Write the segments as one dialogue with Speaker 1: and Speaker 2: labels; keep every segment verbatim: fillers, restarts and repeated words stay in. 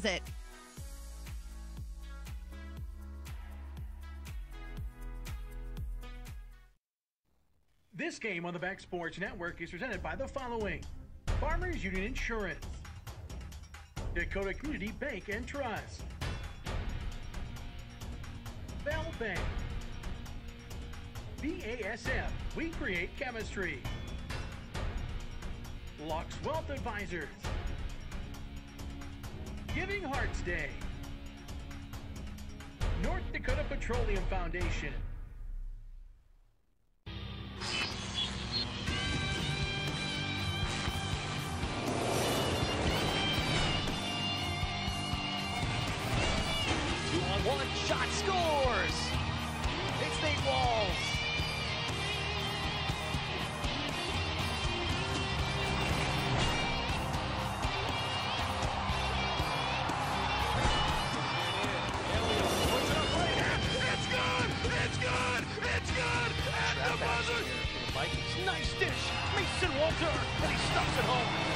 Speaker 1: it.
Speaker 2: This game on the B E K Sports Network is presented by the following: Farmers Union Insurance, Dakota Community Bank and Trust, Bell Bank, B A S F, we create chemistry, Lux Wealth Advisors, Giving Hearts Day, North Dakota Petroleum Foundation.
Speaker 3: One shot scores! It's Nate Walls.
Speaker 4: It's good! It's good! It's good! At the buzzer!
Speaker 3: Nice dish! Mason Walter! And he stuffs it home.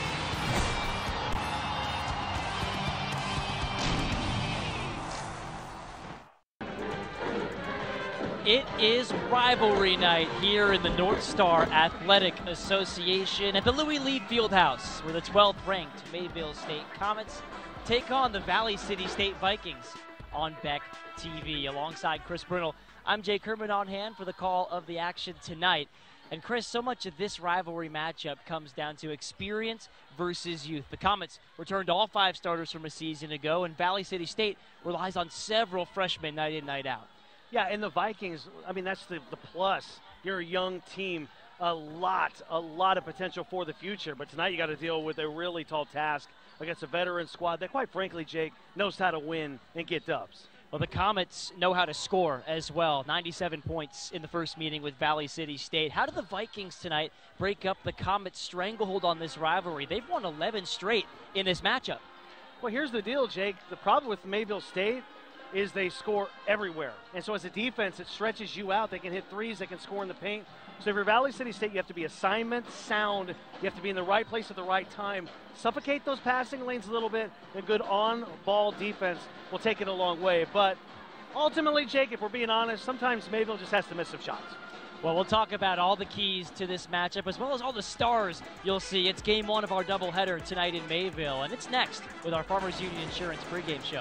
Speaker 5: It is rivalry night here in the North Star Athletic Association at the Louis Lee Fieldhouse, where the twelfth ranked Mayville State Comets take on the Valley City State Vikings on B E K T V. Alongside Chris Brunel, I'm Jay Kermit on hand for the call of the action tonight. And Chris, so much of this rivalry matchup comes down to experience versus youth. The Comets returned all five starters from a season ago, and Valley City State relies on several freshmen night in, night out.
Speaker 6: Yeah, and the Vikings, I mean, that's the, the plus. You're a young team, a lot, a lot of potential for the future. But tonight you got to deal with a really tall task against a veteran squad that, quite frankly, Jake, knows how to win and get dubs.
Speaker 5: Well, the Comets know how to score as well. ninety-seven points in the first meeting with Valley City State. How do the Vikings tonight break up the Comets' stranglehold on this rivalry? They've won eleven straight in this matchup.
Speaker 6: Well, here's the deal, Jake. The problem with Mayville State is they score everywhere. And so as a defense, it stretches you out. They can hit threes. They can score in the paint. So if you're Valley City State, you have to be assignment sound. You have to be in the right place at the right time. Suffocate those passing lanes a little bit. A good on-ball defense will take it a long way. But ultimately, Jake, if we're being honest, sometimes Mayville just has to miss some shots.
Speaker 5: Well, we'll talk about all the keys to this matchup as well as all the stars you'll see. It's game one of our doubleheader tonight in Mayville. And it's next with our Farmers Union Insurance pregame show.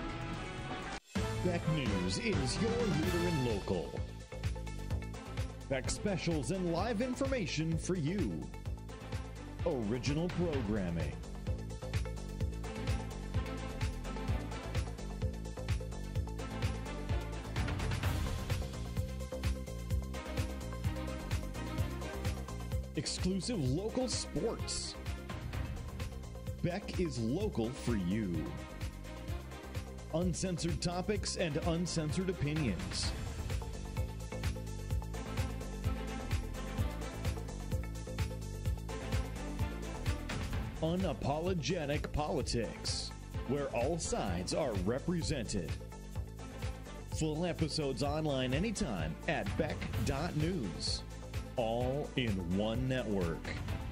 Speaker 7: B E K News is your leader in local. B E K specials and live information for you. Original programming. Exclusive local sports. B E K is local for you. Uncensored topics and uncensored opinions. Unapologetic politics, where all sides are represented. Full episodes online anytime at B E K dot news. All in one network.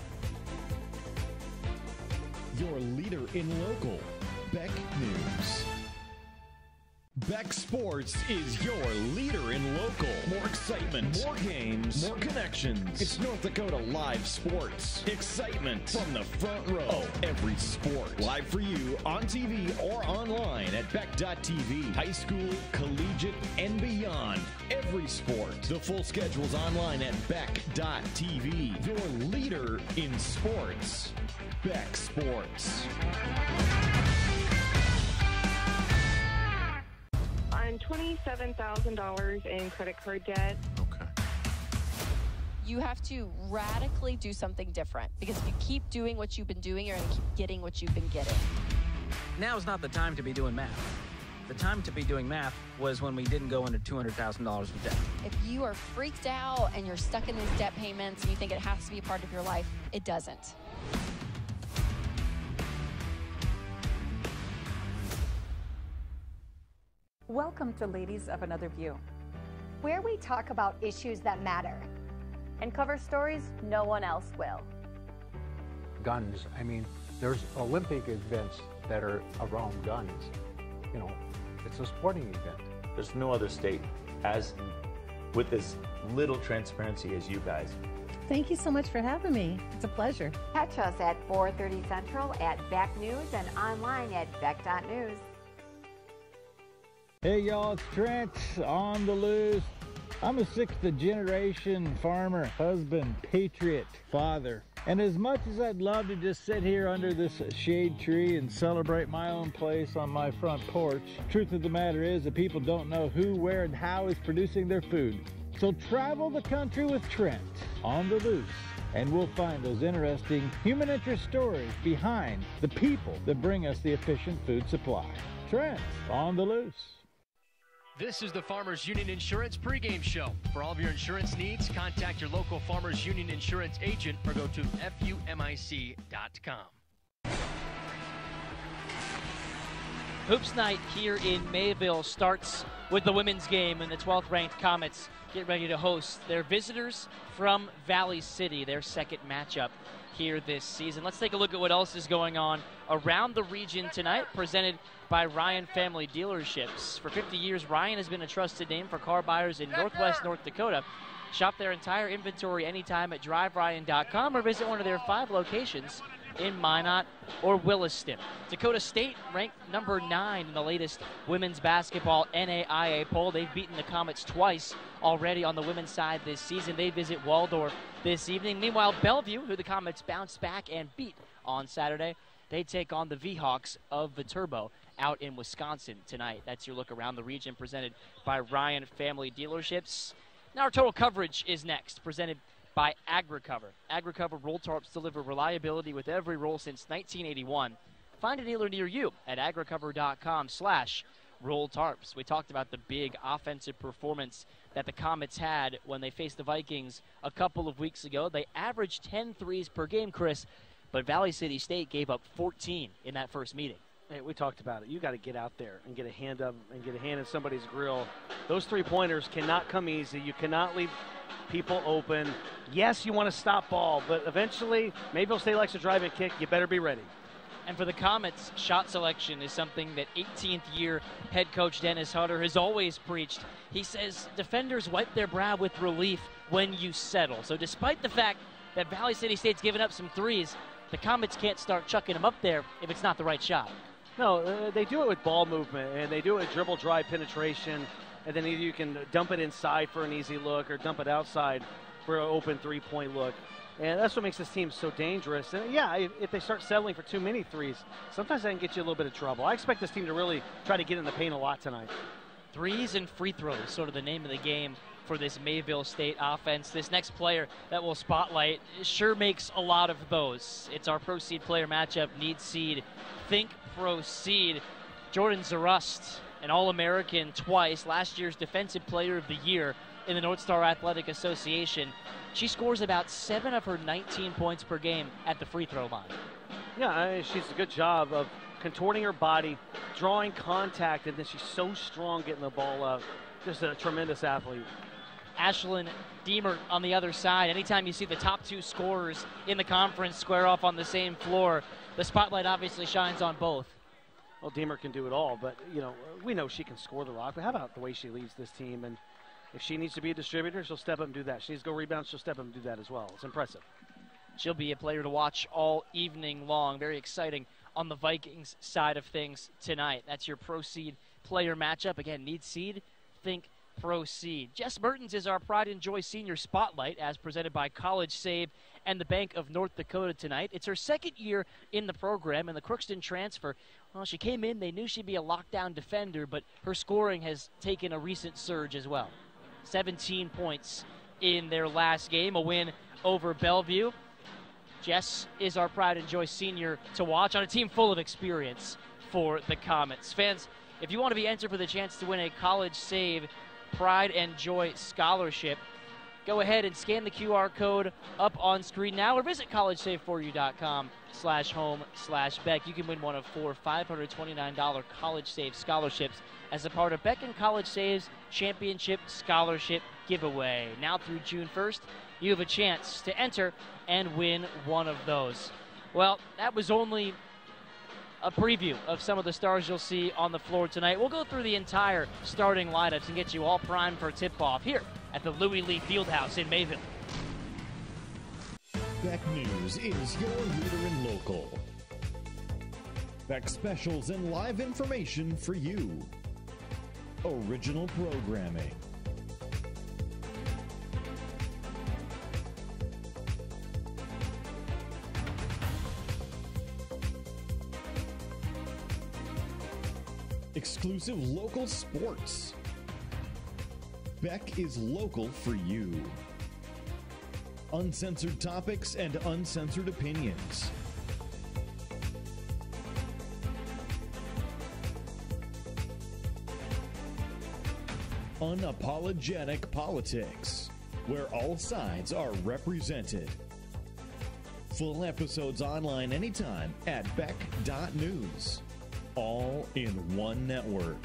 Speaker 7: Your leader in local, B E K News. B E K Sports is your leader in local. More excitement, more games, more connections. It's North Dakota Live Sports. Excitement from the front row. Every sport. Live for you on T V or online at B E K dot T V. High school, collegiate, and beyond. Every sport. The full schedule's online at B E K dot T V. Your leader in sports. B E K Sports.
Speaker 8: I'm twenty-seven thousand dollars in credit card debt.
Speaker 4: Okay.
Speaker 1: You have to radically do something different, because if you keep doing what you've been doing, you're going to keep getting what you've been getting.
Speaker 9: Now's not the time to be doing math. The time to be doing math was when we didn't go into two hundred thousand dollars of debt.
Speaker 1: If you are freaked out and you're stuck in these debt payments and you think it has to be a part of your life, it doesn't.
Speaker 10: Welcome to Ladies of Another View,
Speaker 11: where we talk about issues that matter
Speaker 10: and cover stories no one else will.
Speaker 12: Guns, I mean, There's Olympic events that are around guns. You know, it's a sporting event.
Speaker 13: There's no other state as with as little transparency as you guys.
Speaker 14: Thank you so much for having me. It's a pleasure.
Speaker 15: Catch us at four thirty Central at B E K News and online at B E K dot news.
Speaker 16: Hey y'all, it's Trent on the loose. I'm a sixth generation farmer, husband, patriot, father. And as much as I'd love to just sit here under this shade tree and celebrate my own place on my front porch, truth of the matter is that people don't know who, where, and how is producing their food. So travel the country with Trent on the loose, and we'll find those interesting human interest stories behind the people that bring us the efficient food supply. Trent on the loose.
Speaker 17: This is the Farmers Union Insurance pregame show. For all of your insurance needs, contact your local Farmers Union Insurance agent or go to F U M I C dot com.
Speaker 5: Hoops night here in Mayville starts with the women's game, and the twelfth ranked Comets get ready to host their visitors from Valley City, their second matchup here this season. Let's take a look at what else is going on around the region tonight, presented by Ryan Family Dealerships. For fifty years, Ryan has been a trusted name for car buyers in Northwest North Dakota. Shop their entire inventory anytime at drive ryan dot com or visit one of their five locations in Minot or Williston. Dakota State ranked number nine in the latest women's basketball N A I A poll. They've beaten the Comets twice already on the women's side this season. They visit Waldorf this evening. Meanwhile, Bellevue, who the Comets bounced back and beat on Saturday, they take on the V-Hawks of Viterbo out in Wisconsin tonight. That's your look around the region presented by Ryan Family Dealerships. Now our total coverage is next, presented by AgriCover. AgriCover roll tarps deliver reliability with every roll since nineteen eighty-one. Find a dealer near you at agricover dot com slash roll tarps. We talked about the big offensive performance that the Comets had when they faced the Vikings a couple of weeks ago. They averaged ten threes per game, Chris, but Valley City State gave up fourteen in that first meeting.
Speaker 6: Hey, we talked about it. You got to get out there and get a hand up and get a hand in somebody's grill. Those three-pointers cannot come easy. You cannot leave people open. Yes, you want to stop ball, but eventually, Mayville State likes to drive and kick. You better be ready.
Speaker 5: And for the Comets, shot selection is something that eighteenth year head coach Dennis Hutter has always preached. He says defenders wipe their brow with relief when you settle. So despite the fact that Valley City State's given up some threes, the Comets can't start chucking them up there if it's not the right shot.
Speaker 6: No, uh, they do it with ball movement, and they do it with dribble drive penetration, and then either you can dump it inside for an easy look or dump it outside for an open three-point look. And that's what makes this team so dangerous. And yeah, if, if they start settling for too many threes, sometimes that can get you a little bit of trouble. I expect this team to really try to get in the paint a lot tonight.
Speaker 5: Threes and free throws, sort of the name of the game for this Mayville State offense. This next player that we'll spotlight sure makes a lot of those. It's our Proceed player matchup, need seed, think Proceed. Jordan Zarust, an All-American twice, last year's Defensive Player of the Year in the North Star Athletic Association. She scores about seven of her nineteen points per game at the free throw line.
Speaker 6: Yeah, I mean, she's a good job of contorting her body, drawing contact, and then she's so strong getting the ball up. Just a tremendous athlete.
Speaker 5: Ashlyn Deemer on the other side. Anytime you see the top two scorers in the conference square off on the same floor, the spotlight obviously shines on both.
Speaker 6: Well, Deemer can do it all, but, you know, we know she can score the rock. But how about the way she leads this team? And if she needs to be a distributor, she'll step up and do that. If she needs to go rebound, she'll step up and do that as well. It's impressive.
Speaker 5: She'll be a player to watch all evening long. Very exciting on the Vikings side of things tonight. That's your Proceed player matchup. Again, need seed, think Proceed. Jess Mertens is our Pride and Joy Senior Spotlight, as presented by College Save and the Bank of North Dakota tonight. It's her second year in the program, and the Crookston transfer, well, she came in, they knew she'd be a lockdown defender, but her scoring has taken a recent surge as well. seventeen points in their last game, a win over Bellevue. Jess is our Pride and Joy Senior to watch on a team full of experience for the Comets. Fans, if you want to be entered for the chance to win a College Save Pride and Joy scholarship, go ahead and scan the Q R code up on screen now or visit college save for you dot com slash home slash Beck. You can win one of four five hundred twenty-nine dollars College Save scholarships as a part of Beck and College Save's Championship Scholarship Giveaway. Now through June first, you have a chance to enter and win one of those. Well, that was only a preview of some of the stars you'll see on the floor tonight. We'll go through the entire starting lineups and get you all primed for tip-off here at the Louis Lee Fieldhouse in Mayville.
Speaker 7: B E K News is your leader in local. B E K specials and live information for you. Original programming. Exclusive local sports. B E K is local for you. Uncensored topics and uncensored opinions. Unapologetic politics, where all sides are represented. Full episodes online anytime at B E K dot news. All in one network.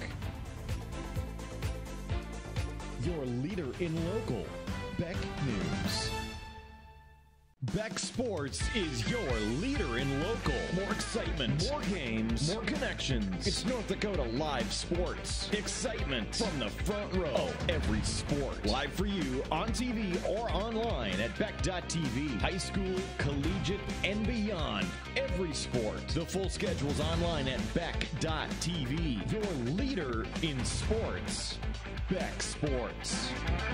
Speaker 7: Your leader in local, B E K News. B E K Sports is your leader in local. More excitement, more games, more connections. It's North Dakota Live Sports. Excitement from the front row. Every sport. Live for you on T V or online at B E K dot T V. High school, collegiate, and beyond. Every sport. The full schedule's online at B E K dot T V. Your leader in sports. B E K Sports.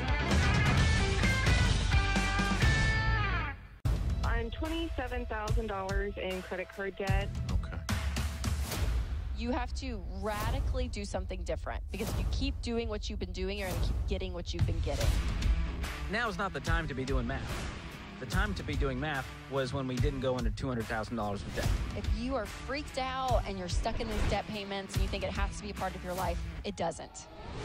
Speaker 8: I'm twenty-seven thousand dollars in credit card debt.
Speaker 13: Okay.
Speaker 1: You have to radically do something different, because if you keep doing what you've been doing, you're going to keep getting what you've been getting.
Speaker 9: Now's not the time to be doing math. The time to be doing math was when we didn't go into two hundred thousand dollars of debt.
Speaker 1: If you are freaked out and you're stuck in these debt payments and you think it has to be a part of your life, it doesn't.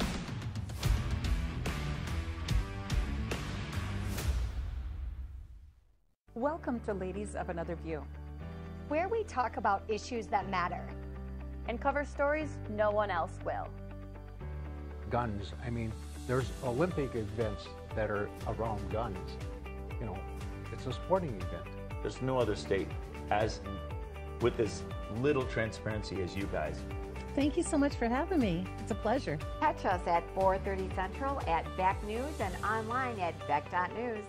Speaker 10: Welcome to Ladies of Another View,
Speaker 11: where we talk about issues that matter
Speaker 18: and cover stories no one else will.
Speaker 12: Guns, I mean, there's Olympic events that are around guns. You know, it's a sporting event.
Speaker 13: There's no other state as with as little transparency as you guys.
Speaker 14: Thank you so much for having me. It's a pleasure.
Speaker 15: Catch us at four thirty Central at B E K News and online at B E K dot news.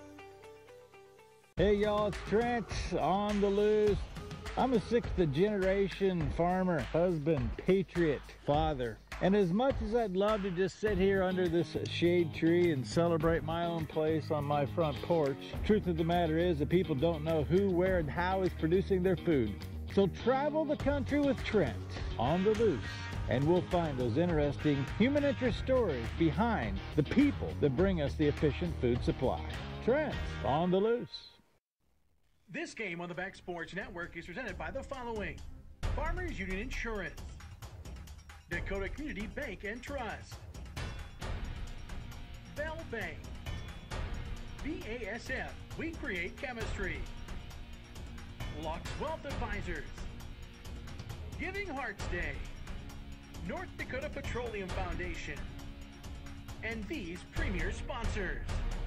Speaker 16: Hey y'all, it's Trent on the loose. I'm a sixth generation farmer, husband, patriot, father. And as much as I'd love to just sit here under this shade tree and celebrate my own place on my front porch, truth of the matter is that people don't know who, where, and how is producing their food. So travel the country with Trent on the loose, and we'll find those interesting human interest stories behind the people that bring us the efficient food supply. Trent on the loose.
Speaker 2: This game on the B E K Sports Network is presented by the following: Farmers Union Insurance, Dakota Community Bank and Trust, Bell Bank, B A S F, we create chemistry, Lux Wealth Advisors, Giving Hearts Day, North Dakota Petroleum Foundation, and these premier sponsors.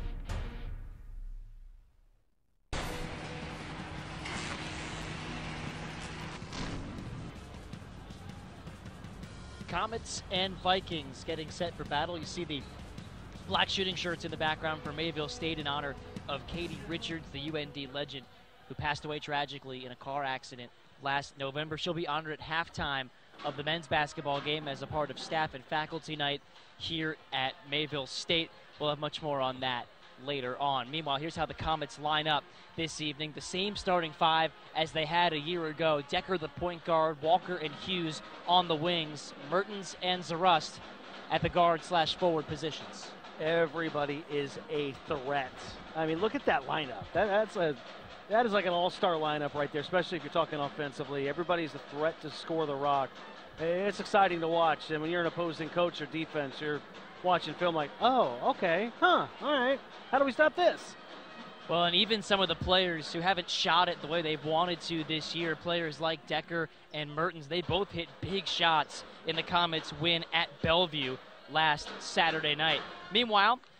Speaker 5: Comets and Vikings getting set for battle. You see the black shooting shirts in the background for Mayville State in honor of Katie Richards, the U N D legend who passed away tragically in a car accident last November. She'll be honored at halftime of the men's basketball game as a part of staff and faculty night here at Mayville State. We'll have much more on that later on. Meanwhile, here's how the Comets line up this evening. The same starting five as they had a year ago. Decker, the point guard, Walker and Hughes on the wings, Mertens and Zarust at the guard slash forward positions.
Speaker 6: Everybody is a threat. I mean, look at that lineup. That, that's a, that is like an all-star lineup right there, especially if you're talking offensively. Everybody's a threat to score the rock. It's exciting to watch. And when you're an opposing coach or defense, you're watching film like, oh, okay, huh, all right. How do we stop this?
Speaker 5: Well, and even some of the players who haven't shot it the way they've wanted to this year, players like Decker and Mertens, they both hit big shots in the Comets' win at Bellevue last Saturday night. Meanwhile,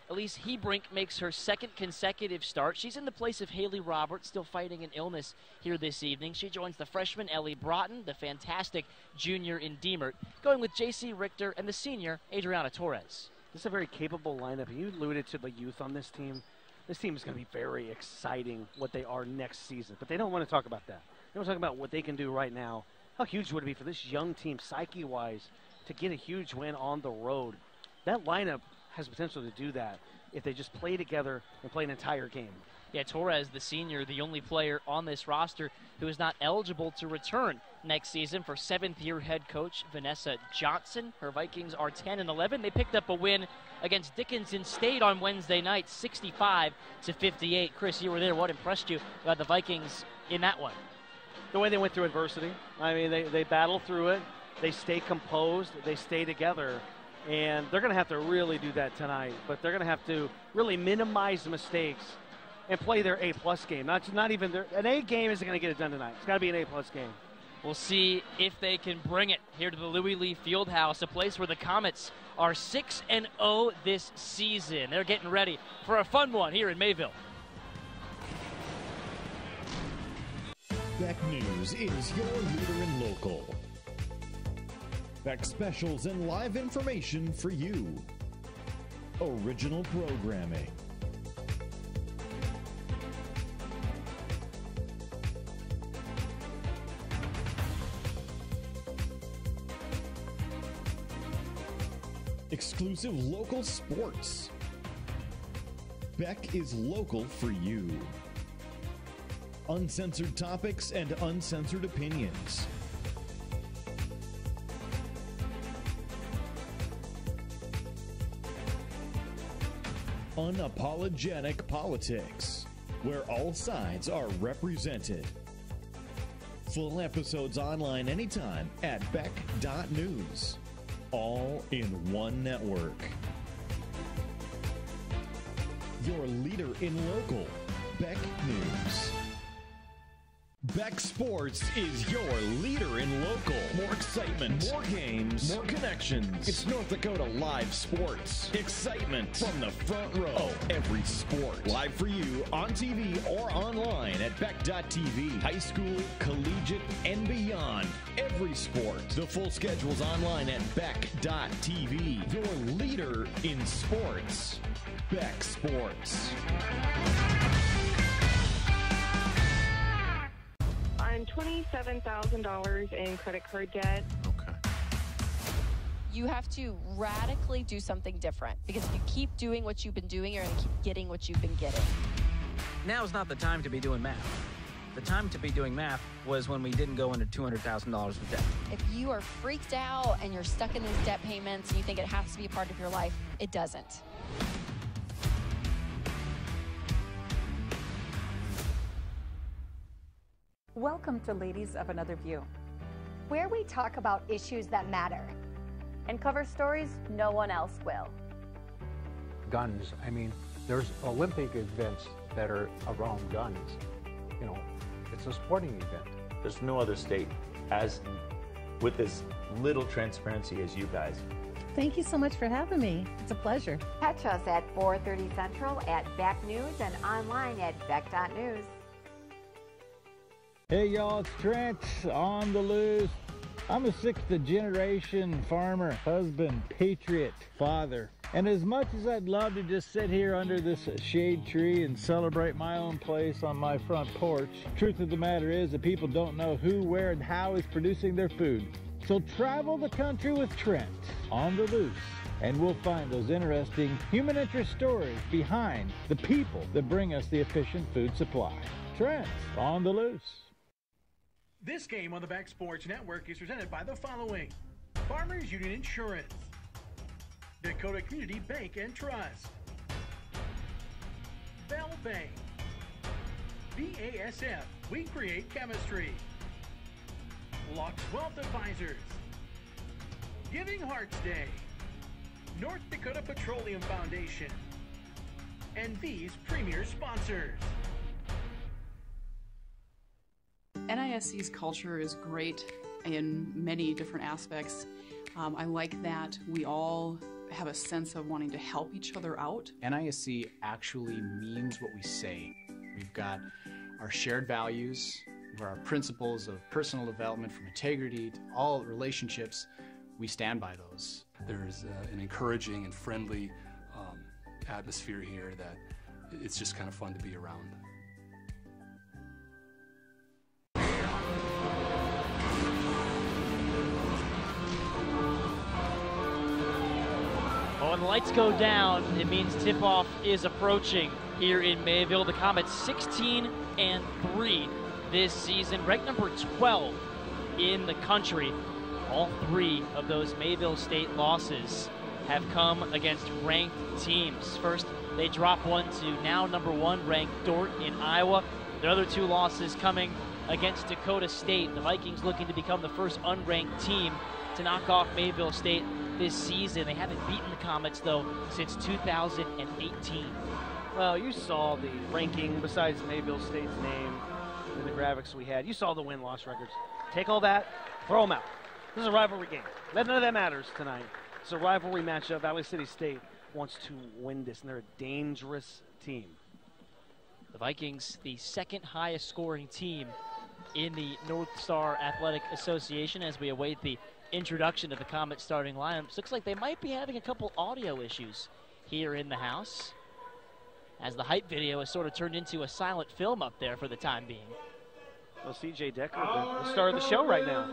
Speaker 5: Elise Hebrink makes her second consecutive start. She's in the place of Haley Roberts, still fighting an illness here this evening. She joins the freshman Ellie Broughton, the fantastic junior in Deemert, going with J C Richter and the senior Adriana Torres.
Speaker 6: This is a very capable lineup. You alluded to the youth on this team. This team is going to be very exciting what they are next season, but they don't want to talk about that. They want to talk about what they can do right now. How huge would it be for this young team, psyche-wise, to get a huge win on the road? That lineup has potential to do that if they just play together and play an entire game.
Speaker 5: Yeah, Torres, the senior, the only player on this roster who is not eligible to return next season for seventh-year head coach Vanessa Johnson. Her Vikings are ten and eleven. They picked up a win against Dickinson State on Wednesday night, sixty-five to fifty-eight. Chris, you were there. What impressed you about the Vikings in that one?
Speaker 6: The way they went through adversity. I mean, they, they battle through it. They stay composed. They stay together. And they're going to have to really do that tonight. But they're going to have to really minimize mistakes and play their A-plus game. Not, not even their, an A game isn't going to get it done tonight. It's got to be an A-plus game.
Speaker 5: We'll see if they can bring it here to the Louis Lee Fieldhouse, a place where the Comets are six and oh this season. They're getting ready for a fun one here in Mayville.
Speaker 7: B E K News is your leader in local. B E K specials and live information for you. Original programming. Exclusive local sports. B E K is local for you. Uncensored topics and uncensored opinions. Unapologetic politics, where all sides are represented. Full episodes online anytime at B E K dot news. All in one network. Your leader in local, B E K News. B E K Sports is your leader in local. More excitement, more games, more connections. It's North Dakota Live Sports. Excitement from the front row of every sport. Live for you on T V or online at B E K dot T V. High school, collegiate, and beyond. Every sport. The full schedule's online at B E K dot T V. Your leader in sports. B E K Sports.
Speaker 8: I'm twenty-seven thousand dollars in credit card debt.
Speaker 13: Okay.
Speaker 1: You have to radically do something different, because if you keep doing what you've been doing, you're going to keep getting what you've been getting.
Speaker 9: Now's not the time to be doing math. The time to be doing math was when we didn't go into two hundred thousand dollars of debt.
Speaker 1: If you are freaked out and you're stuck in these debt payments and you think it has to be a part of your life, it doesn't.
Speaker 10: Welcome to Ladies of Another View,
Speaker 11: where we talk about issues that matter
Speaker 18: and cover stories no one else will.
Speaker 12: Guns, I mean, there's Olympic events that are around guns. You know, it's a sporting event.
Speaker 13: There's no other state as with this little transparency as you guys.
Speaker 14: Thank you so much for having me. It's a pleasure.
Speaker 15: Catch us at four thirty Central at B E K News and online at B E K dot news.
Speaker 16: Hey y'all, it's Trent on the loose. I'm a sixth generation farmer, husband, patriot, father. And as much as I'd love to just sit here under this shade tree and celebrate my own place on my front porch, truth of the matter is that people don't know who, where, and how is producing their food. So travel the country with Trent on the loose, and we'll find those interesting human interest stories behind the people that bring us the efficient food supply. Trent on the loose.
Speaker 2: This game on the B E K Sports Network is presented by the following: Farmers Union Insurance, Dakota Community Bank and Trust, Bell Bank, B A S F, we create chemistry, Lux Wealth Advisors, Giving Hearts Day, North Dakota Petroleum Foundation, and these premier sponsors.
Speaker 19: N I S C's culture is great in many different aspects. Um, I like that we all have a sense of wanting to help each other out.
Speaker 20: N I S C actually means what we say. We've got our shared values, our principles of personal development, from integrity to all relationships. We stand by those.
Speaker 21: There's uh, an encouraging and friendly um, atmosphere here that it's just kind of fun to be around.
Speaker 5: Well, when the lights go down, it means tip-off is approaching here in Mayville. The Comets sixteen and three this season, ranked number twelve in the country. All three of those Mayville State losses have come against ranked teams. First, they drop one to now number one ranked Dort in Iowa. Their other two losses coming against Dakota State. The Vikings looking to become the first unranked team to knock off Mayville State this season. They haven't beaten the Comets, though, since two thousand eighteen.
Speaker 6: Well, you saw the ranking besides Mayville State's name in the graphics we had. You saw the win-loss records. Take all that, throw them out. This is a rivalry game. None of that matters tonight. It's a rivalry matchup. Valley City State wants to win this, and they're a dangerous team.
Speaker 5: The Vikings, the second highest scoring team in the North Star Athletic Association, as we await the introduction of the Comet starting lineups. Looks like they might be having a couple audio issues here in the house, as the hype video has sort of turned into a silent film up there for the time being.
Speaker 6: Well, C J Decker, the, the star of the show right now.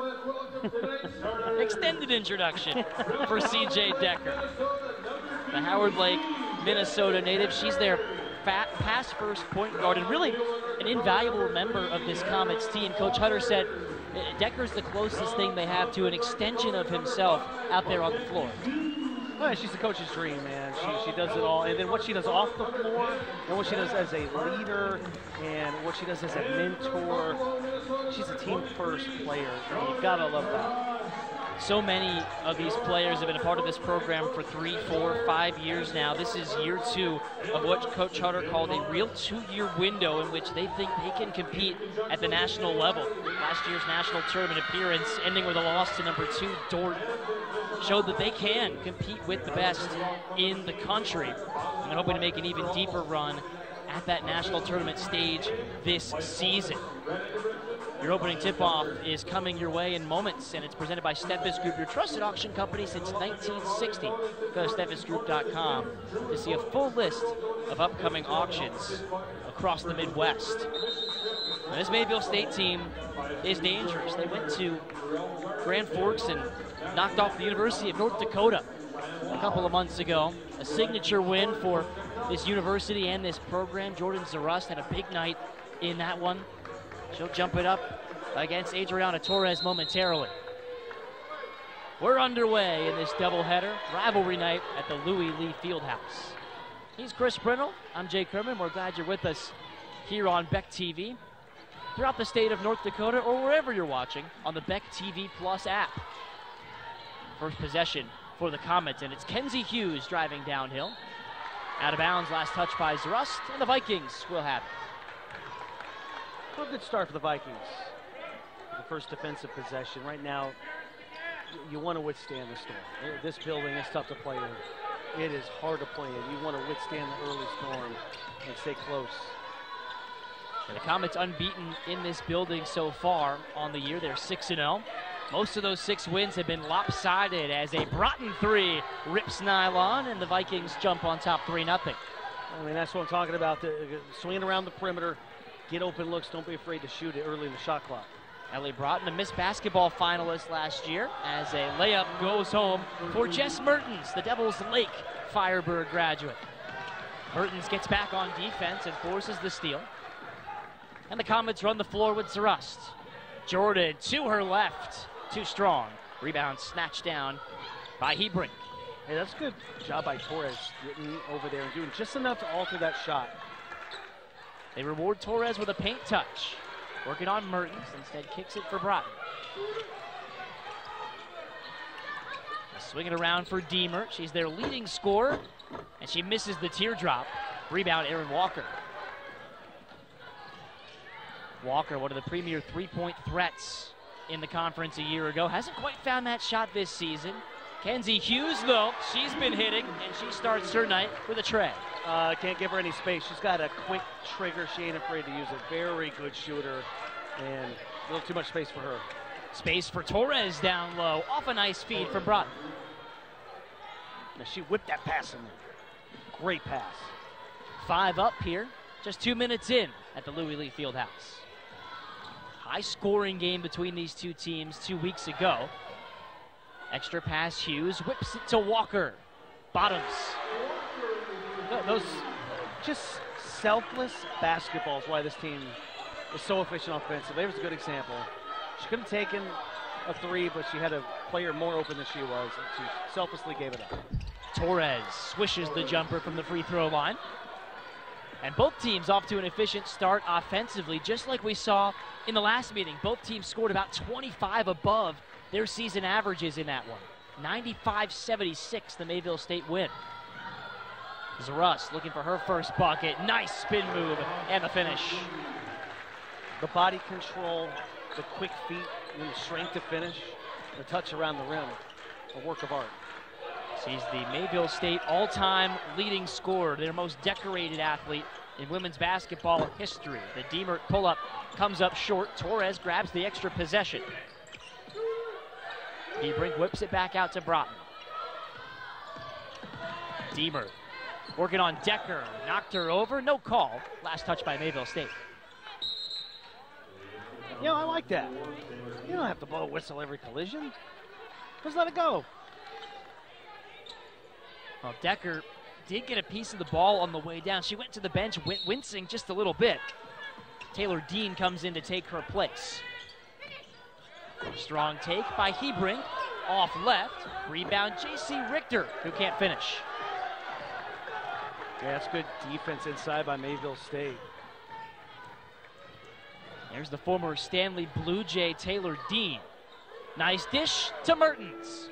Speaker 5: Extended introduction for C J Decker. The Howard Lake, Minnesota native. She's their fat pass first point guard and really an invaluable member of this Comets team. Coach Hutter said Decker's the closest thing they have to an extension of himself out there on the floor.
Speaker 6: Well, she's the coach's dream, man. She, she does it all. And then what she does off the floor, and what she does as a leader, and what she does as a mentor. She's a team-first player, and you've got to love that.
Speaker 5: So many of these players have been a part of this program for three, four, five years now. This is year two of what Coach Hutter called a real two-year window in which they think they can compete at the national level. Last year's national tournament appearance, ending with a loss to number two, Dort, showed that they can compete with the best in the country. And they're hoping to make an even deeper run at that national tournament stage this season. Your opening tip-off is coming your way in moments, and it's presented by Steffes Group, your trusted auction company since nineteen sixty. Go to steffes group dot com to see a full list of upcoming auctions across the Midwest. And this Mayville State team is dangerous. They went to Grand Forks and knocked off the University of North Dakota a couple of months ago. A signature win for this university and this program. Jordan Zarust had a big night in that one. She'll jump it up against Adriana Torres momentarily. We're underway in this doubleheader, rivalry night at the Louis Lee Fieldhouse. He's Chris Brindle. I'm Jay Kerman. We're glad you're with us here on B E K T V, throughout the state of North Dakota, or wherever you're watching on the B E K T V Plus app. First possession for the Comets, and it's Kenzie Hughes driving downhill. Out of bounds, last touch by Zarust, and the Vikings will have it.
Speaker 6: Well, a good start for the Vikings. The first defensive possession. Right now, you want to withstand the storm. This building is tough to play in. It is hard to play in. You want to withstand the early storm and stay close.
Speaker 5: And the Comets unbeaten in this building so far on the year. They're six and oh. Most of those six wins have been lopsided as a Broughton three rips nylon, and the Vikings jump on top three nothing.
Speaker 6: I mean, that's what I'm talking about. The, swinging around the perimeter, get open looks, don't be afraid to shoot it early in the shot clock.
Speaker 5: Ellie Broughton, a Miss Basketball finalist last year, as a layup goes home for Jess Mertens, the Devils Lake Firebird graduate. Mertens gets back on defense and forces the steal. And the Comets run the floor with Zarust. Jordan to her left, too strong. Rebound snatched down by Hebrink.
Speaker 6: Hey, that's a good job by Torres getting over there and doing just enough to alter that shot.
Speaker 5: They reward Torres with a paint touch. Working on Mertens, instead kicks it for Broughton. Swing it around for Deemer. She's their leading scorer, and she misses the teardrop. Rebound, Aaron Walker. Walker, one of the premier three-point threats in the conference a year ago, hasn't quite found that shot this season. Kenzie Hughes, though, she's been hitting, and she starts her night with a tray.
Speaker 6: Uh, can't give her any space. She's got a quick trigger. She ain't afraid to use it. Very good shooter, and a little too much space for her.
Speaker 5: Space for Torres down low, off a nice feed from Broughton.
Speaker 6: Now she whipped that pass in there. Great pass.
Speaker 5: Five up here, just two minutes in at the Louis Lee Fieldhouse. High scoring game between these two teams two weeks ago. Extra pass, Hughes whips it to Walker. Bottoms.
Speaker 6: Those just selfless basketballs, why this team is so efficient offensively. There's a good example. She could have taken a three, but she had a player more open than she was, and she selflessly gave it up.
Speaker 5: Torres swishes the jumper from the free throw line. And both teams off to an efficient start offensively, just like we saw in the last meeting. Both teams scored about twenty-five above their season averages in that one. ninety-five seventy-six, the Mayville State win. Zaras looking for her first bucket. Nice spin move and the finish.
Speaker 6: The body control, the quick feet, and the strength to finish, the touch around the rim, a work of art.
Speaker 5: She's the Mayville State all-time leading scorer, their most decorated athlete in women's basketball history. The Deemert pull-up comes up short. Torres grabs the extra possession. Debrink whips it back out to Broughton. Deemert working on Decker, knocked her over, no call. Last touch by Mayville State.
Speaker 6: You know, I like that. You don't have to blow a whistle every collision. Just let it go.
Speaker 5: Well, Decker did get a piece of the ball on the way down. She went to the bench, win wincing just a little bit. Taylor Dean comes in to take her place. Strong take by Hebrink, off left. Rebound, J C Richter, who can't finish.
Speaker 6: Yeah, that's good defense inside by Mayville State.
Speaker 5: There's the former Stanley Blue Jay, Taylor Dean. Nice dish to Mertens.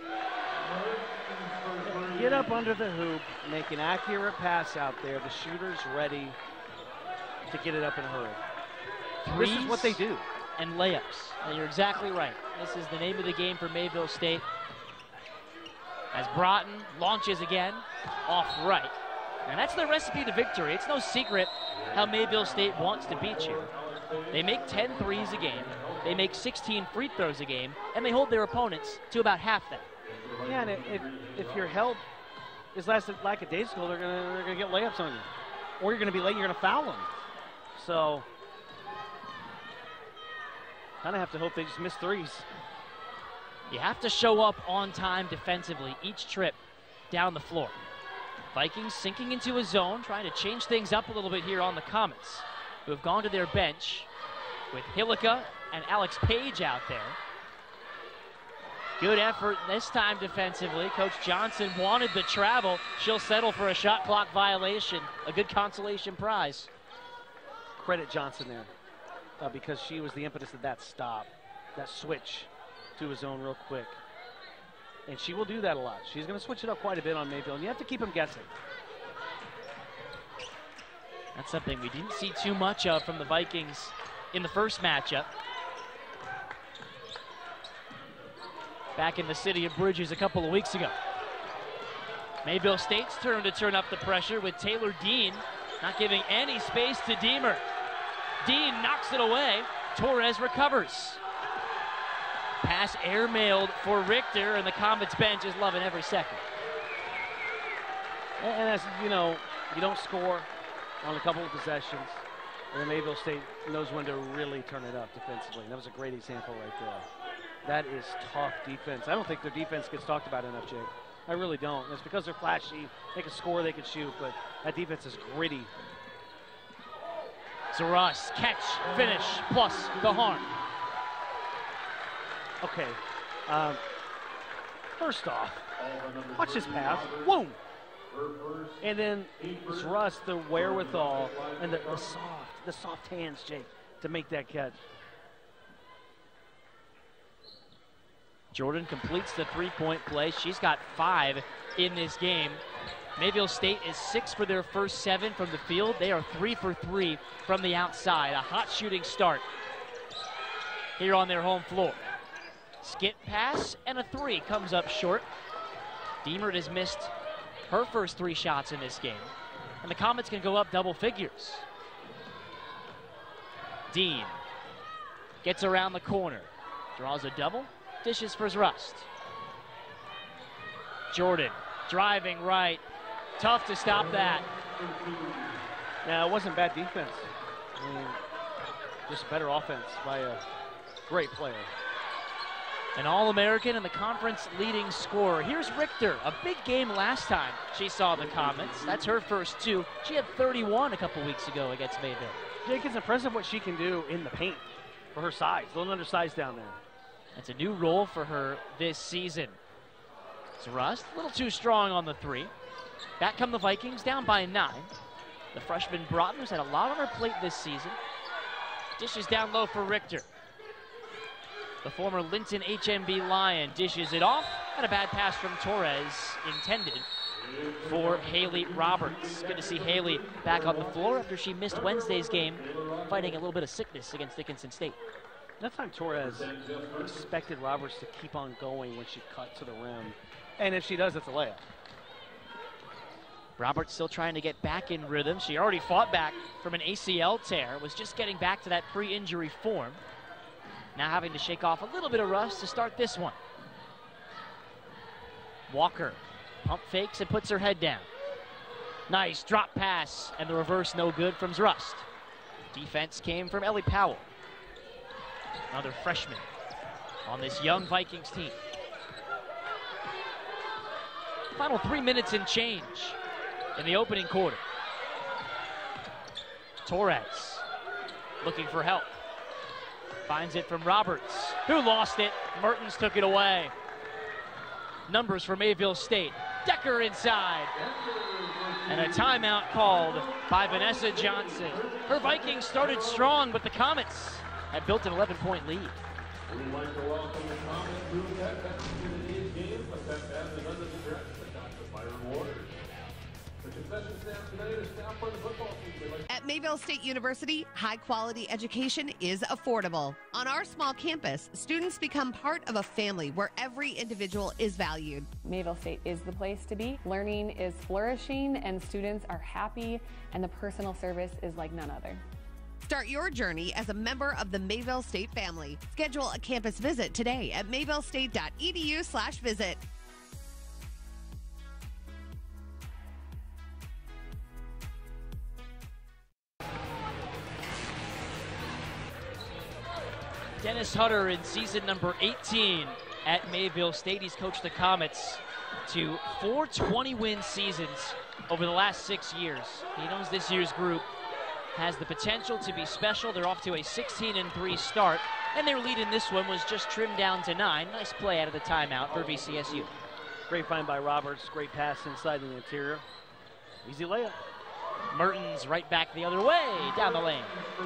Speaker 6: Get up under the hoop, make an accurate pass out there. The shooter's ready to get it up in a hurry.
Speaker 5: Threes
Speaker 6: This is what they do.
Speaker 5: And layups. And you're exactly right. This is the name of the game for Mayville State. As Broughton launches again, off right. And that's the recipe to victory. It's no secret how Mayville State wants to beat you. They make ten threes a game, they make sixteen free throws a game, and they hold their opponents to about half that.
Speaker 6: Yeah, and if, if your help is less lackadaisical, they're gonna they're gonna get layups on you, or you're gonna be late. You're gonna foul them. So, kind of have to hope they just miss threes.
Speaker 5: You have to show up on time defensively each trip down the floor. Vikings sinking into a zone, trying to change things up a little bit here on the Comets, who have gone to their bench with Hillica and Alex Page out there. Good effort this time defensively. Coach Johnson wanted the travel. She'll settle for a shot clock violation. A good consolation prize.
Speaker 6: Credit Johnson there uh, because she was the impetus of that stop, that switch to his zone real quick. And she will do that a lot. She's going to switch it up quite a bit on Mayville, and you have to keep them guessing.
Speaker 5: That's something we didn't see too much of from the Vikings in the first matchup. Back in the city of Bridges a couple of weeks ago. Mayville State's turn to turn up the pressure with Taylor Dean not giving any space to Deemer. Dean knocks it away. Torres recovers. Pass airmailed for Richter, and the Comets bench is loving every second.
Speaker 6: And as you know, you don't score on a couple of possessions, and then Mayville State knows when to really turn it up defensively. And that was a great example right there. That is tough defense. I don't think their defense gets talked about enough, Jake. I really don't. It's because they're flashy. They can score, they can shoot, but that defense is gritty.
Speaker 5: Zaras, catch, finish, plus the harm.
Speaker 6: Okay. Um, first off, watch this pass. Boom! And then it's Russ, the wherewithal and the, the soft, the soft hands, Jake, to make that catch.
Speaker 5: Jordan completes the three-point play. She's got five in this game. Mayville State is six for their first seven from the field. They are three for three from the outside. A hot shooting start here on their home floor. Skip pass and a three comes up short. Deemert has missed her first three shots in this game, and the Comets can go up double figures. Dean gets around the corner, draws a double, dishes for Rust. Jordan driving right, tough to stop that.
Speaker 6: Now, it wasn't bad defense. I mean, just better offense by a great player.
Speaker 5: An All-American and the conference leading scorer. Here's Richter, a big game last time she saw the Comets. That's her first two. She had thirty-one a couple weeks ago against Mayville.
Speaker 6: Jake, it's impressive what she can do in the paint for her size. A little undersized down there.
Speaker 5: That's a new role for her this season. It's Rust, a little too strong on the three. Back come the Vikings, down by nine. The freshman Broughton, who's had a lot on her plate this season. Dishes down low for Richter. The former Linton H M B Lion dishes it off, and a bad pass from Torres intended for Haley Roberts. Good to see Haley back on the floor after she missed Wednesday's game, fighting a little bit of sickness against Dickinson State.
Speaker 6: That time Torres expected Roberts to keep on going when she cut to the rim. And if she does, it's a layup.
Speaker 5: Roberts still trying to get back in rhythm. She already fought back from an A C L tear, was just getting back to that pre-injury form. Now having to shake off a little bit of rust to start this one. Walker pump fakes and puts her head down. Nice drop pass, and the reverse no good from Rust. Defense came from Ellie Powell. Another freshman on this young Vikings team. Final three minutes and change in the opening quarter. Torres looking for help. Finds it from Roberts, who lost it. Mertens took it away. Numbers for Mayville State. Decker inside. And a timeout called by Vanessa Johnson. Her Vikings started strong, but the Comets had built an eleven-point lead.
Speaker 4: We'd like to welcome the Comets through that back to today's game, but that has another direct attack the Fire Warriors. The concession stand today to staff for the football team.
Speaker 3: At Mayville State University, high-quality education is affordable. On our small campus, students become part of a family where every individual is valued.
Speaker 10: Mayville State is the place to be. Learning is flourishing and students are happy, and the personal service is like none other.
Speaker 3: Start your journey as a member of the Mayville State family. Schedule a campus visit today at mayvillestate.edu slash visit.
Speaker 5: Dennis Hutter in season number eighteen at Mayville State. He's coached the Comets to four twenty-win seasons over the last six years. He knows this year's group has the potential to be special. They're off to a sixteen and three start, and their lead in this one was just trimmed down to nine. Nice play out of the timeout for V C S U.
Speaker 6: Great find by Roberts. Great pass inside in the interior. Easy layup.
Speaker 5: Mertens right back the other way, down the lane.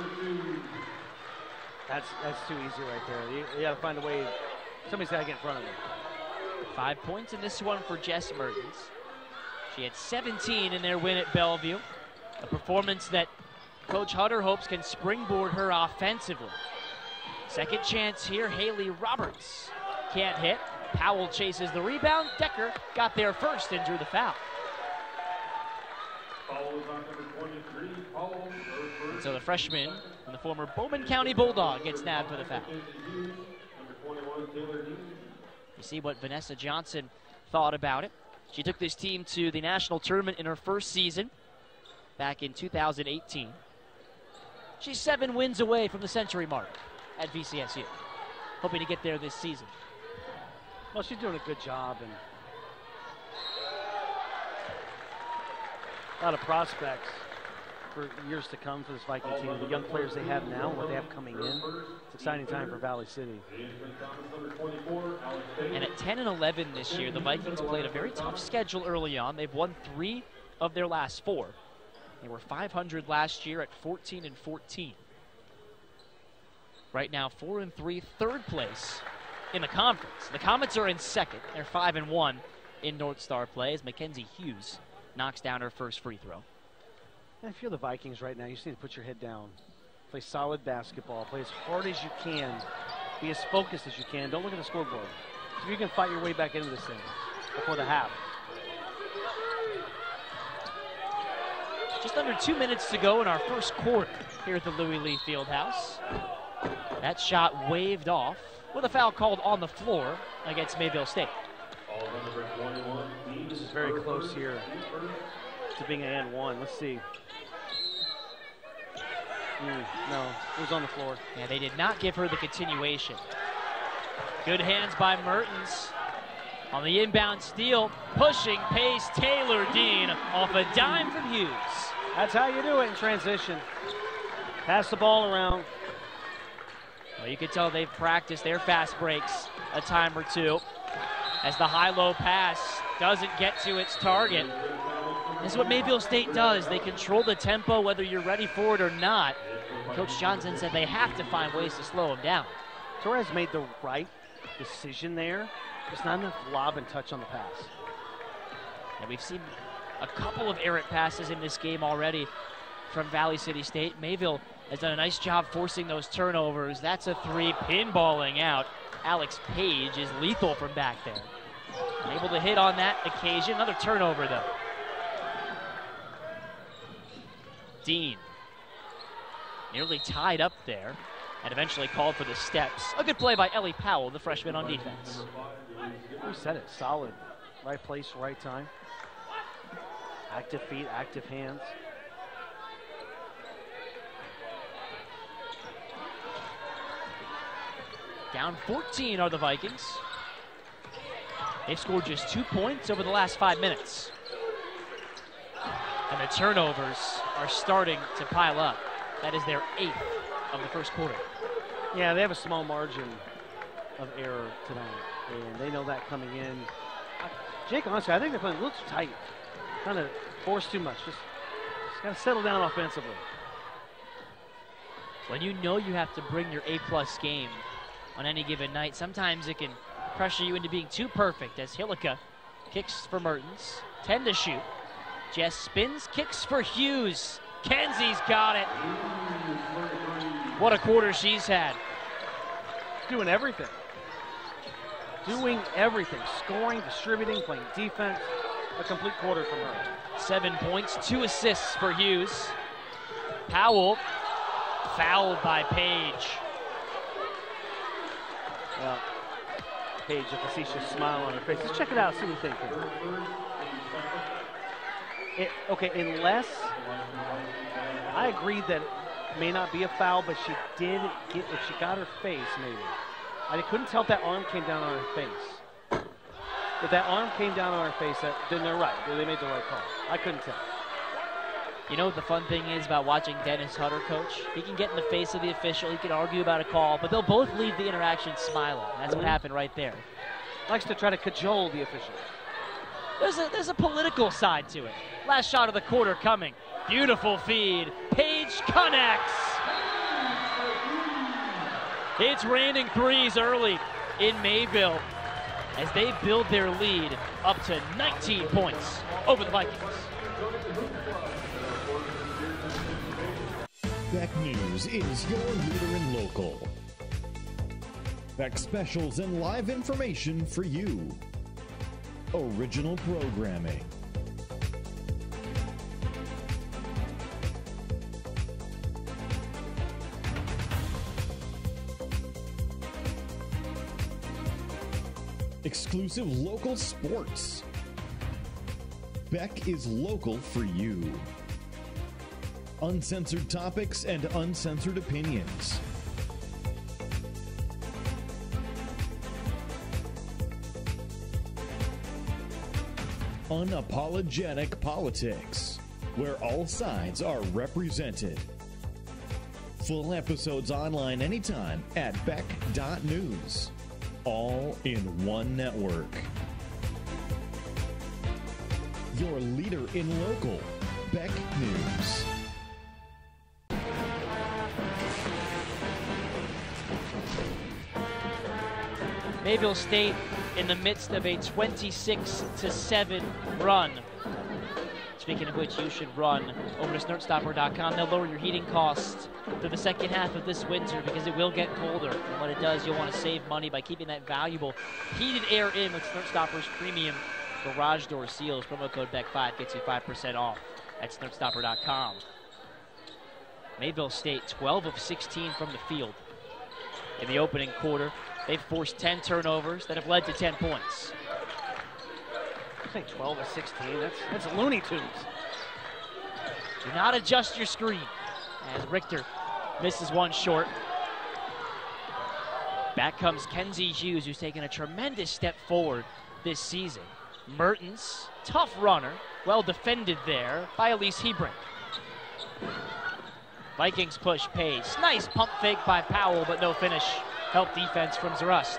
Speaker 6: That's that's too easy right there. You, you got to find a way. Somebody's got to get in front of him.
Speaker 5: Five points in this one for Jess Mertens. She had seventeen in their win at Bellevue. A performance that Coach Hutter hopes can springboard her offensively. Second chance here, Haley Roberts. Can't hit. Powell chases the rebound. Decker got there first and drew the foul. And so the freshman and the former Bowman County Bulldog gets nabbed for the foul. You see what Vanessa Johnson thought about it. She took this team to the national tournament in her first season back in two thousand eighteen. She's seven wins away from the century mark at V C S U, hoping to get there this season.
Speaker 6: Well, she's doing a good job, and a lot of prospects for years to come for this Viking team. The young players they have now, what they have coming in, it's an exciting time for Valley City.
Speaker 5: And at ten and eleven this year, the Vikings played a very tough schedule early on. They've won three of their last four. They were five hundred last year at fourteen and fourteen. Right now, four and three, third place in the conference. The Comets are in second. They're five and one in North Star play as Mackenzie Hughes knocks down her first free throw.
Speaker 6: And if you're the Vikings right now, you just need to put your head down. Play solid basketball. Play as hard as you can. Be as focused as you can. Don't look at the scoreboard. If you can fight your way back into this thing before the half.
Speaker 5: Just under two minutes to go in our first quarter here at the Louis Lee Fieldhouse. That shot waved off with a foul called on the floor against Mayville State.
Speaker 6: This is very close here to being an and one. Let's see. Mm, no, it was on the floor.
Speaker 5: Yeah, they did not give her the continuation. Good hands by Mertens. On the inbound steal, pushing pace, Taylor Dean off a dime from Hughes.
Speaker 6: That's how you do it in transition. Pass the ball around.
Speaker 5: Well, you can tell they've practiced their fast breaks a time or two. As the high-low pass doesn't get to its target. This is what Mayville State does. They control the tempo whether you're ready for it or not. Coach Johnson said they have to find ways to slow him down.
Speaker 6: Torres made the right decision there. Just not enough lob and touch on the pass.
Speaker 5: And we've seen a couple of errant passes in this game already from Valley City State. Mayville has done a nice job forcing those turnovers. That's a three, pinballing out. Alex Page is lethal from back there. Able to hit on that occasion. Another turnover, though. Dean nearly tied up there and eventually called for the steps. A good play by Ellie Powell, the freshman on defense.
Speaker 6: We said it, solid. Right place, right time. Active feet, active hands.
Speaker 5: Down fourteen are the Vikings. They've scored just two points over the last five minutes. And the turnovers are starting to pile up. That is their eighth of the first quarter.
Speaker 6: Yeah, they have a small margin of error tonight, and they know that coming in. Jake, honestly, I think they're playing a little too tight. Kind of force too much. Just, just got to settle down offensively.
Speaker 5: When you know you have to bring your A-plus game on any given night, sometimes it can pressure you into being too perfect as Hillica kicks for Mertens. ten to shoot. Jess spins, kicks for Hughes. Kenzie's got it. What a quarter she's had.
Speaker 6: Doing everything. Doing everything. Scoring, distributing, playing defense. A complete quarter from her.
Speaker 5: Seven points, two assists for Hughes. Powell fouled by Page.
Speaker 6: Well, Page, a facetious smile on her face. Let's check it out, see what you think here. It, okay, unless I agreed that it may not be a foul, but she did get, if she got her face, maybe. I couldn't tell if that arm came down on her face. If that arm came down on her face, that, then they're right. They made the right call. I couldn't tell.
Speaker 5: You know what the fun thing is about watching Dennis Hutter coach? He can get in the face of the official, he can argue about a call, but they'll both leave the interaction smiling. That's what happened right there.
Speaker 6: Likes to try to cajole the officials.
Speaker 5: There's a, there's a political side to it. Last shot of the quarter coming. Beautiful feed. Page connects. It's raining threes early in Mayville as they build their lead up to nineteen points over the Vikings.
Speaker 7: B E K News is your leader in local. B E K specials and live information for you. Original programming. Exclusive local sports. B E K is local for you. Uncensored topics and uncensored opinions. Unapologetic politics, where all sides are represented. Full episodes online anytime at B E K dot news. All in one network. Your leader in local, B E K News.
Speaker 5: Mayville State in the midst of a twenty-six to seven run. Speaking of which, you should run over to snert stopper dot com. They'll lower your heating costs through the second half of this winter because it will get colder. And when it does, you'll want to save money by keeping that valuable heated air in with SnurtStopper's premium garage door seals. Promo code B E K five gets you five percent off at snort stopper dot com. Mayville State, twelve of sixteen from the field. In the opening quarter, they've forced ten turnovers that have led to ten points.
Speaker 6: I think twelve of sixteen, that's, that's Looney Tunes.
Speaker 5: Do not adjust your screen as Richter misses one short. Back comes Kenzie Hughes, who's taken a tremendous step forward this season. Mertens, tough runner, well defended there by Elise Hebring. Vikings push pace. Nice pump fake by Powell, but no finish. Help defense from Zarust.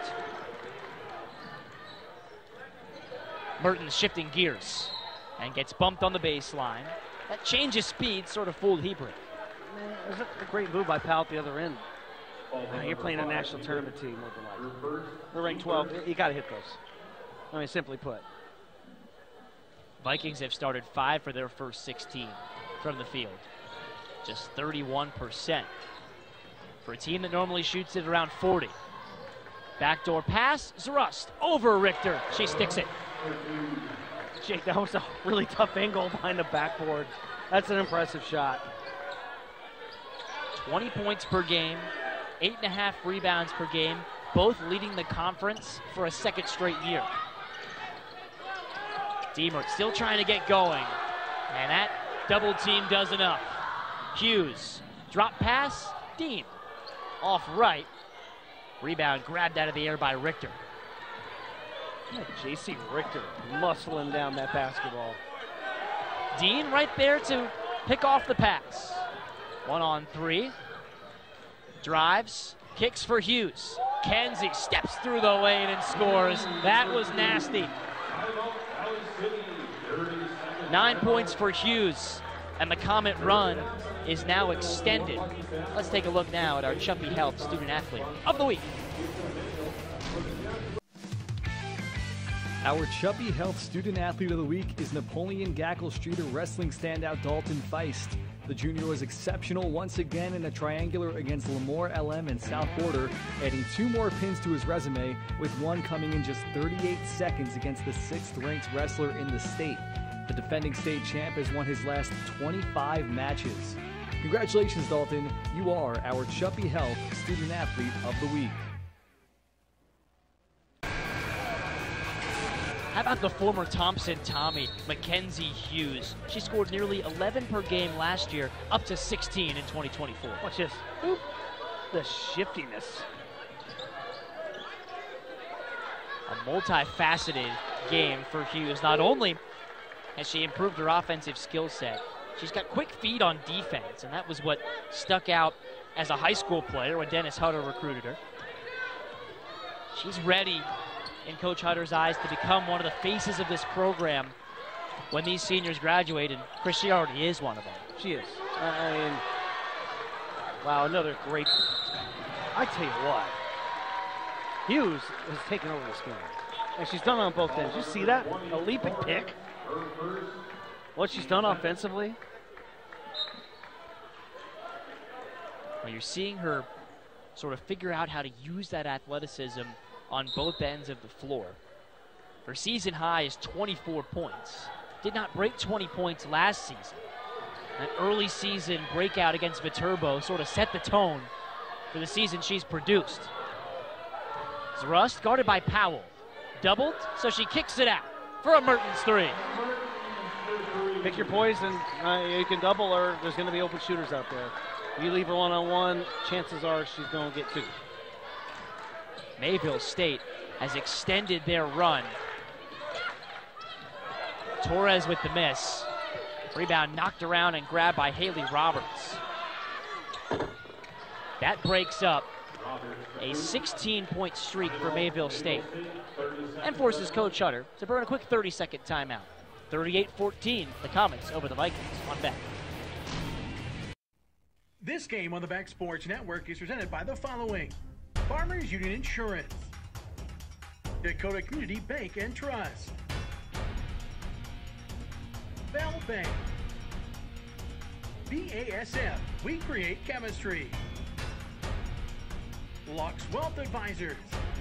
Speaker 5: Mertens shifting gears and gets bumped on the baseline. That change of speed sort of fooled Hebring.
Speaker 6: It was a great move by Powell at the other end. Uh, you're playing a national tournament team, looking like. They're ranked twelve. You got to hit those. I mean, simply put.
Speaker 5: Vikings have started five for their first sixteen from the field. Just thirty-one percent for a team that normally shoots it around forty. Backdoor pass, Zarust over Richter. She sticks it.
Speaker 6: Jake, that was a really tough angle behind the backboard. That's an impressive shot.
Speaker 5: twenty points per game, eight and a half rebounds per game, both leading the conference for a second straight year. Deemert still trying to get going, and that double team does enough. Hughes, drop pass, Dean, off right. Rebound grabbed out of the air by Richter.
Speaker 6: J C Richter muscling down that basketball.
Speaker 5: Dean right there to pick off the pass. One on three. Drives, kicks for Hughes. Kenzie steps through the lane and scores. That was nasty. Nine points for Hughes, and the Comet run is now extended. Let's take a look now at our Chubby Health Student Athlete of the Week.
Speaker 17: Our Chubby Health Student Athlete of the Week is Napoleon Gackle Streeter wrestling standout Dalton Feist. The junior was exceptional once again in a triangular against Lemoore L M and South Border, adding two more pins to his resume, with one coming in just thirty-eight seconds against the sixth-ranked wrestler in the state. The defending state champ has won his last twenty-five matches. Congratulations, Dalton. You are our Chubby Health Student Athlete of the Week.
Speaker 5: How about the former Thompson Tommy, Mackenzie Hughes? She scored nearly eleven per game last year, up to sixteen in twenty twenty-four.
Speaker 6: Watch this. Oop. The shiftiness.
Speaker 5: A multifaceted game for Hughes. Not only has she improved her offensive skill set, she's got quick feet on defense, and that was what stuck out as a high school player when Dennis Hutter recruited her. She's ready, in Coach Hutter's eyes, to become one of the faces of this program when these seniors graduate, and Chris, she already is one of them.
Speaker 6: She is. I mean, wow, another great. I tell you what, Hughes has taken over this game, and she's done it on both ends. You see that? A leaping pick. What she's done offensively.
Speaker 5: Well, you're seeing her sort of figure out how to use that athleticism on both ends of the floor. Her season high is twenty-four points. Did not break twenty points last season. That early season breakout against Viterbo sort of set the tone for the season she's produced. Zarust guarded by Powell. Doubled, so she kicks it out for a Mertens three.
Speaker 6: Pick your poison. Uh, you can double her. There's going to be open shooters out there. You leave her one-on-one, chances are she's going to get two.
Speaker 5: Mayville State has extended their run. Torres with the miss. Rebound knocked around and grabbed by Haley Roberts. That breaks up a sixteen-point streak for Mayville State and forces Coach Hutter to burn a quick thirty-second timeout. thirty-eight fourteen, the Comets over the Vikings on B E K.
Speaker 2: This game on the B E K Sports Network is presented by the following: Farmers Union Insurance, Dakota Community Bank and Trust, Bell Bank, B A S F, we create chemistry, Lux Wealth Advisors,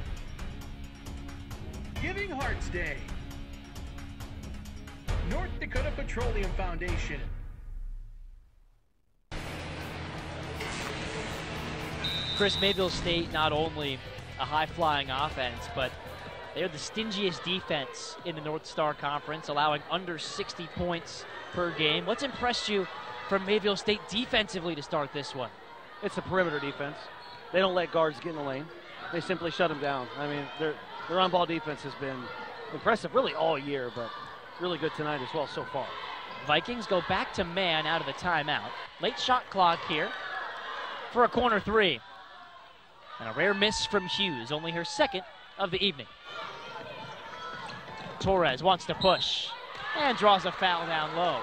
Speaker 2: Giving Hearts Day, North Dakota Petroleum Foundation,
Speaker 5: Chris, Mayville State not only a high-flying offense, but they're the stingiest defense in the North Star Conference, allowing under sixty points per game. What's impressed you from Mayville State defensively to start this one?
Speaker 6: It's a perimeter defense. They don't let guards get in the lane. They simply shut them down. I mean, their their on-ball defense has been impressive really all year, but really good tonight as well so far.
Speaker 5: Vikings go back to man out of the timeout. Late shot clock here for a corner three. And a rare miss from Hughes, only her second of the evening. Torres wants to push and draws a foul down low.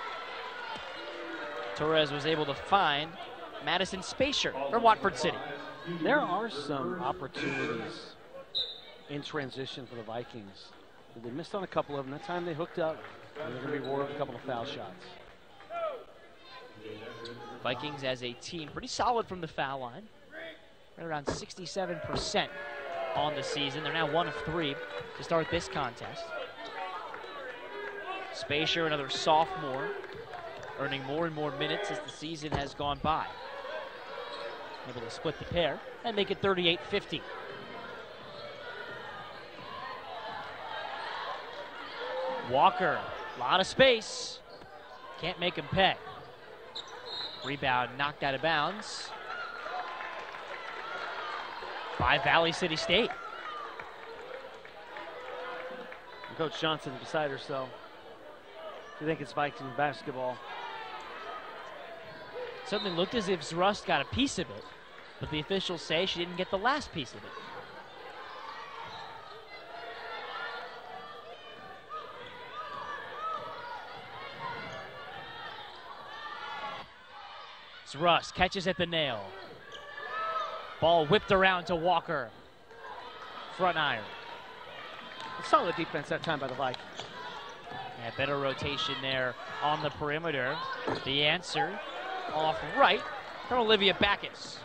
Speaker 5: Torres was able to find Madison Spacer for Watford City.
Speaker 6: There are some opportunities in transition for the Vikings. They missed on a couple of them. That time they hooked up, and they're going to be rewarded with a couple of foul shots.
Speaker 5: Vikings as a team pretty solid from the foul line. Right around sixty-seven percent on the season. They're now one of three to start this contest. Spacer, another sophomore, earning more and more minutes as the season has gone by. Able to split the pair and make it thirty-eight fifty. Walker, a lot of space. Can't make him pay. Rebound knocked out of bounds by Valley City State.
Speaker 6: And Coach Johnson beside herself. I think it's Viking basketball.
Speaker 5: Certainly looked as if Zrust got a piece of it, but the officials say she didn't get the last piece of it. Zrust catches at the nail. Ball whipped around to Walker. Front iron.
Speaker 6: Solid defense that time by the Vikings.
Speaker 5: Yeah, better rotation there on the perimeter. The answer off right from Olivia Backus.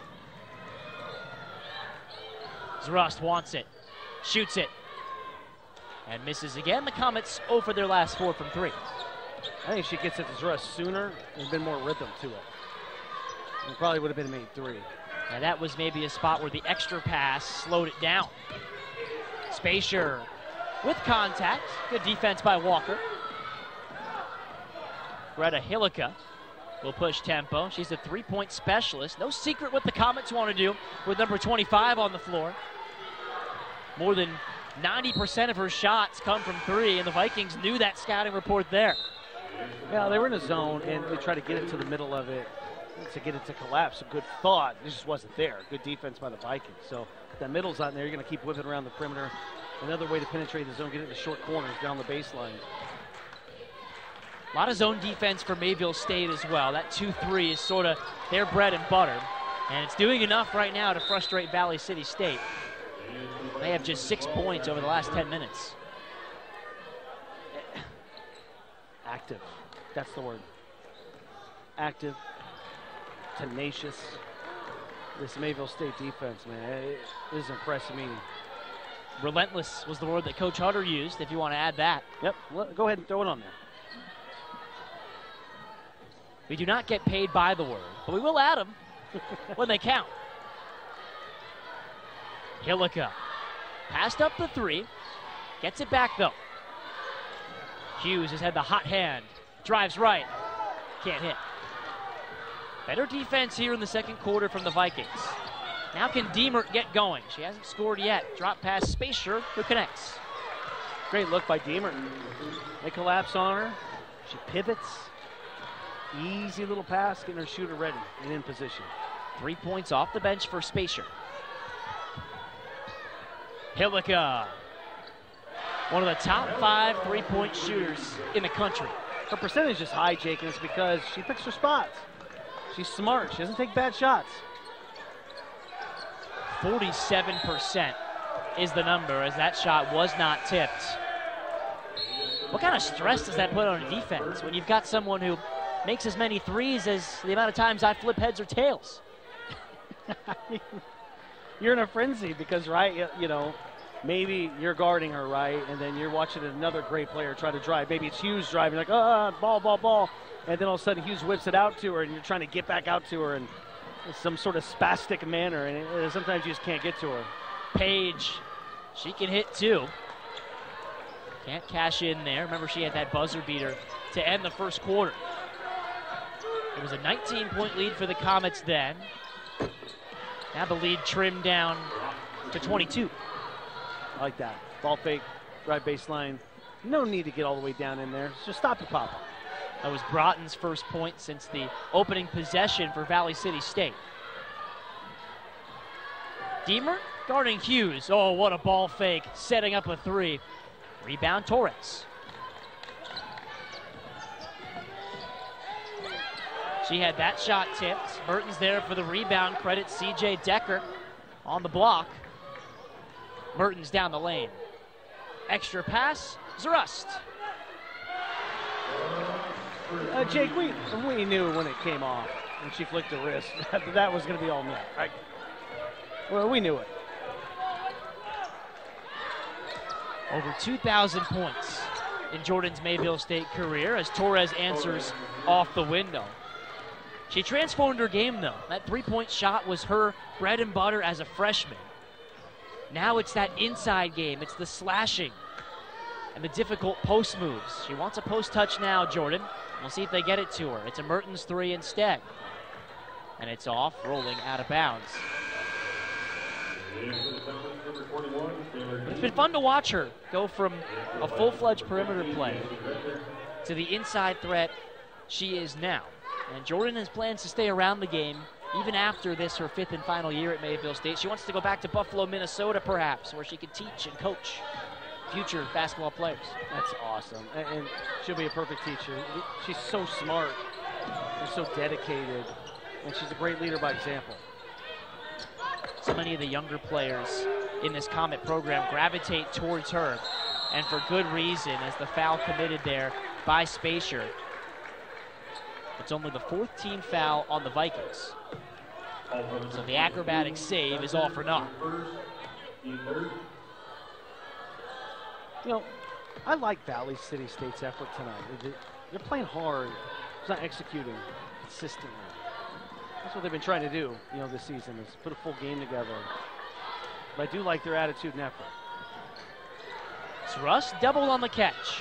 Speaker 5: Zrust wants it, shoots it, and misses again. The Comets zero for their last four from three.
Speaker 6: I think if she gets it to Zrust sooner, there's been more rhythm to it. It probably would have been made three.
Speaker 5: And that was maybe a spot where the extra pass slowed it down. Spacer with contact. Good defense by Walker. Greta Hillica will push tempo. She's a three-point specialist. No secret what the Comets want to do with number twenty-five on the floor. More than ninety percent of her shots come from three, and the Vikings knew that scouting report there.
Speaker 6: Yeah, they were in a zone, and they tried to get it to the middle of it to get it to collapse. A good thought. It just wasn't there. Good defense by the Vikings. So if that middle's out in there, you're going to keep whipping around the perimeter. Another way to penetrate the zone, get it to short corners down the baseline.
Speaker 5: A lot of zone defense for Mayville State as well. That two three is sort of their bread and butter, and it's doing enough right now to frustrate Valley City State. They have just six points over the last ten minutes.
Speaker 6: Active. That's the word. Active. Tenacious. This Mayville State defense, man, it is impressive me.
Speaker 5: Relentless was the word that Coach Hutter used, if you want to add that.
Speaker 6: Yep, go ahead and throw it on there.
Speaker 5: We do not get paid by the word, but we will add them when they count. Hillica passed up the three, gets it back though. Hughes has had the hot hand, drives right, can't hit. Better defense here in the second quarter from the Vikings. Now can Deemert get going? She hasn't scored yet. Drop pass Spacer, who connects.
Speaker 6: Great look by Deemert. They collapse on her. She pivots. Easy little pass, getting her shooter ready and in position.
Speaker 5: Three points off the bench for Spacer. Hillica, one of the top five three-point shooters in the country.
Speaker 6: Her percentage is high, Jake, and it's because she picks her spots. She's smart. She doesn't take bad shots.
Speaker 5: forty-seven percent is the number, as that shot was not tipped. What kind of stress does that put on a defense when you've got someone who makes as many threes as the amount of times I flip heads or tails?
Speaker 6: You're in a frenzy because, right, you know, maybe you're guarding her, right, and then you're watching another great player try to drive. Maybe it's Hughes driving, like, ah, ball, ball, ball. And then all of a sudden Hughes whips it out to her, and you're trying to get back out to her, and in some sort of spastic manner, and it, it, sometimes you just can't get to her.
Speaker 5: Page, she can hit too. Can't cash in there. Remember, she had that buzzer beater to end the first quarter. It was a nineteen point lead for the Comets then. Now the lead trimmed down to twenty-two.
Speaker 6: I like that. Ball fake, drive baseline. No need to get all the way down in there. Just stop the pop up.
Speaker 5: That was Broughton's first point since the opening possession for Valley City State. Deemer guarding Hughes. Oh, what a ball fake. Setting up a three. Rebound Torres. She had that shot tipped. Mertens there for the rebound. Credit C J Decker on the block. Mertens down the lane. Extra pass, Zrust.
Speaker 6: Uh, Jake, we, we knew when it came off, when she flicked the wrist, that, that was going to be all net, right? Well, we knew it.
Speaker 5: Over two thousand points in Jordan's Mayville State career as Torres answers off the window. She transformed her game, though. That three-point shot was her bread and butter as a freshman. Now it's that inside game. It's the slashing and the difficult post moves. She wants a post touch now, Jordan. We'll see if they get it to her. It's a Mertens three instead. And it's off, rolling out of bounds. It's been fun to watch her go from a full-fledged perimeter player to the inside threat she is now. And Jordan has plans to stay around the game even after this, her fifth and final year at Mayville State. She wants to go back to Buffalo, Minnesota, perhaps, where she can teach and coach future basketball players.
Speaker 6: That's awesome. And, and she'll be a perfect teacher. She's so smart and so dedicated, and she's a great leader by example.
Speaker 5: So many of the younger players in this Comet program gravitate towards her, and for good reason, as the foul committed there by Spacier. It's only the fourth team foul on the Vikings. So the acrobatic save is all for naught.
Speaker 6: You know, I like Valley City State's effort tonight. They're playing hard. It's not executing consistently. That's what they've been trying to do, you know, this season, is put a full game together. But I do like their attitude and effort.
Speaker 5: Zrust doubled on the catch.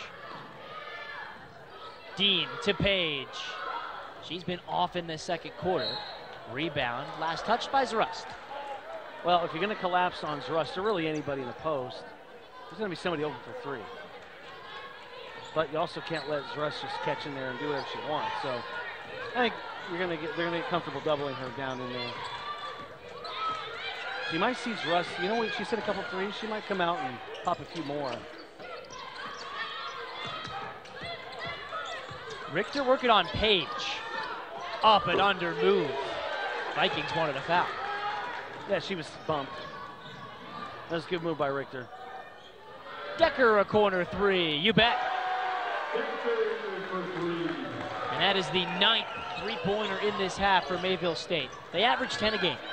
Speaker 5: Dean to Page. She's been off in the second quarter. Rebound, last touched by Zrust.
Speaker 6: Well, if you're going to collapse on Zrust, or really anybody in the post, there's going to be somebody open for three. But you also can't let Zrust just catch in there and do whatever she wants. So I think you're going to get they're going to get comfortable doubling her down in there. You might see Zrust. You know what? She's hit a couple threes. She might come out and pop a few more.
Speaker 5: Richter working on Page. Up and under move. Vikings wanted a foul.
Speaker 6: Yeah, she was bumped. That was a good move by Richter.
Speaker 5: Decker a corner three, you bet. And that is the ninth three-pointer in this half for Mayville State. They average ten a game.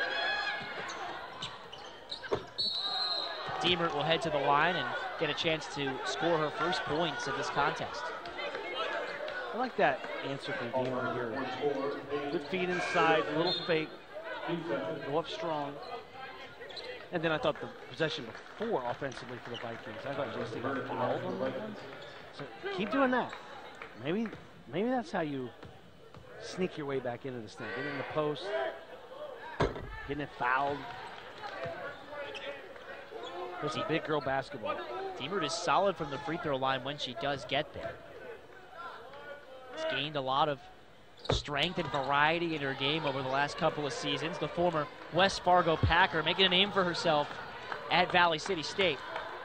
Speaker 5: Deemert will head to the line and get a chance to score her first points of this contest.
Speaker 6: I like that answer from Deemer here. Good feed inside, a little fake, go up strong. And then I thought the possession before offensively for the Vikings, I thought J C got fouled on that one. So keep doing that. Maybe, maybe that's how you sneak your way back into this thing. Getting in the post, getting it fouled. There's a big girl basketball.
Speaker 5: Deemert is solid from the free throw line when she does get there. She's gained a lot of strength and variety in her game over the last couple of seasons. The former West Fargo Packer making a name for herself at Valley City State.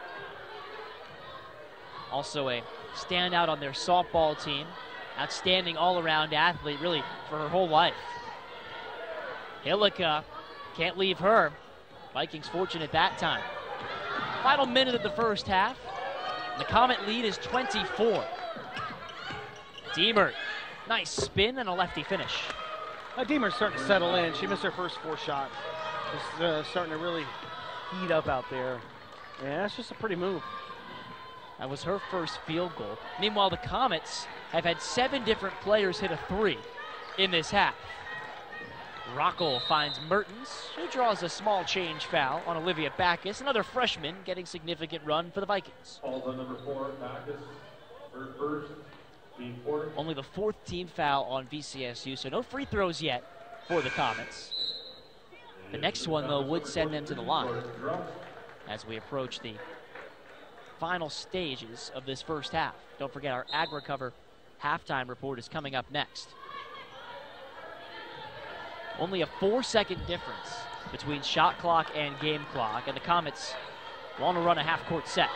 Speaker 5: Also a standout on their softball team. Outstanding all-around athlete, really, for her whole life. Hillica, can't leave her. Vikings fortunate that time. Final minute of the first half. The Comet lead is twenty-four. Deemert, nice spin and a lefty finish.
Speaker 6: Uh, Deemer's starting to settle in. She missed her first four shots. It's uh, starting to really heat up out there. Yeah, that's just a pretty move.
Speaker 5: That was her first field goal. Meanwhile, the Comets have had seven different players hit a three in this half. Rockel finds Mertens, who draws a small change foul on Olivia Backus, another freshman getting significant run for the Vikings.
Speaker 4: Falls on number four, Backus, her first, team fourth.
Speaker 5: Only the fourth team foul on V C S U, so no free throws yet for the Comets. The next one, though, would send them to the line as we approach the final stages of this first half. Don't forget, our AgriCover halftime report is coming up next. Only a four-second difference between shot clock and game clock, and the Comets want to run a half-court set.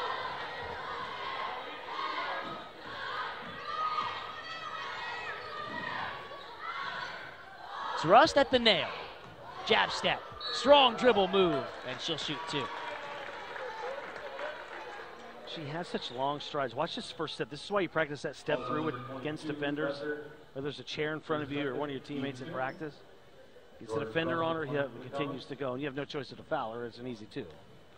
Speaker 5: Thrust at the nail. Jab step. Strong dribble move, and she'll shoot two.
Speaker 6: She has such long strides. Watch this first step. This is why you practice that step through it against defenders, where there's a chair in front of you or one of your teammates in practice. Gets a defender on her, he continues to go, and you have no choice but to foul her. It's an easy two.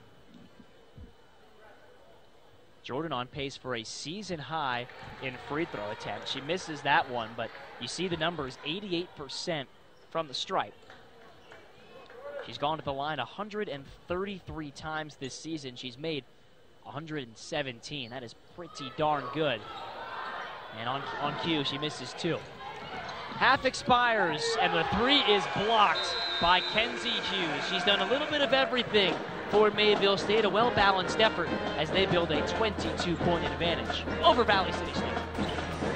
Speaker 5: Jordan on pace for a season high in free throw attempts. She misses that one, but you see the numbers, eighty-eight percent from the stripe. She's gone to the line one hundred thirty-three times this season. She's made one hundred seventeen. That is pretty darn good. And on, on cue, she misses two. Half expires, and the three is blocked by Kenzie Hughes. She's done a little bit of everything for Mayville State, a well-balanced effort as they build a twenty-two point advantage over Valley City State.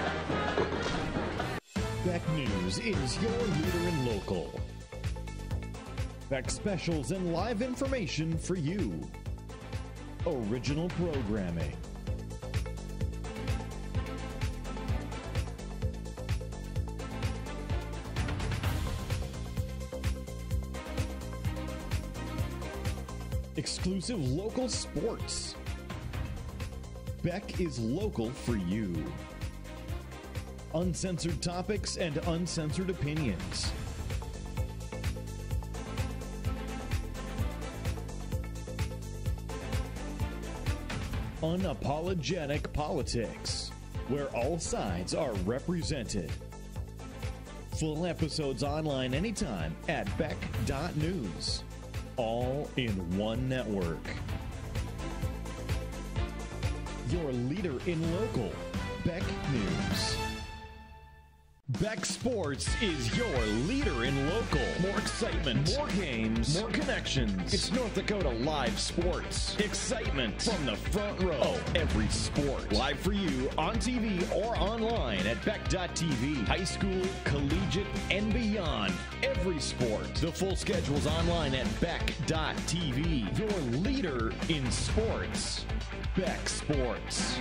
Speaker 7: B E K News is your leader in local. B E K specials and live information for you. Original programming. Exclusive local sports. B E K is local for you. Uncensored topics and uncensored opinions. Unapologetic politics, where all sides are represented. Full episodes online anytime at B E K dot news. All in one network. Your leader in local, B E K News. B E K Sports is your leader in local. More excitement, more games, more connections. It's North Dakota Live Sports. Excitement from the front row. Oh, every sport. Live for you on T V or online at B E K dot T V. High school, collegiate, and beyond. Every sport. The full schedule's online at B E K dot T V. Your leader in sports. B E K Sports.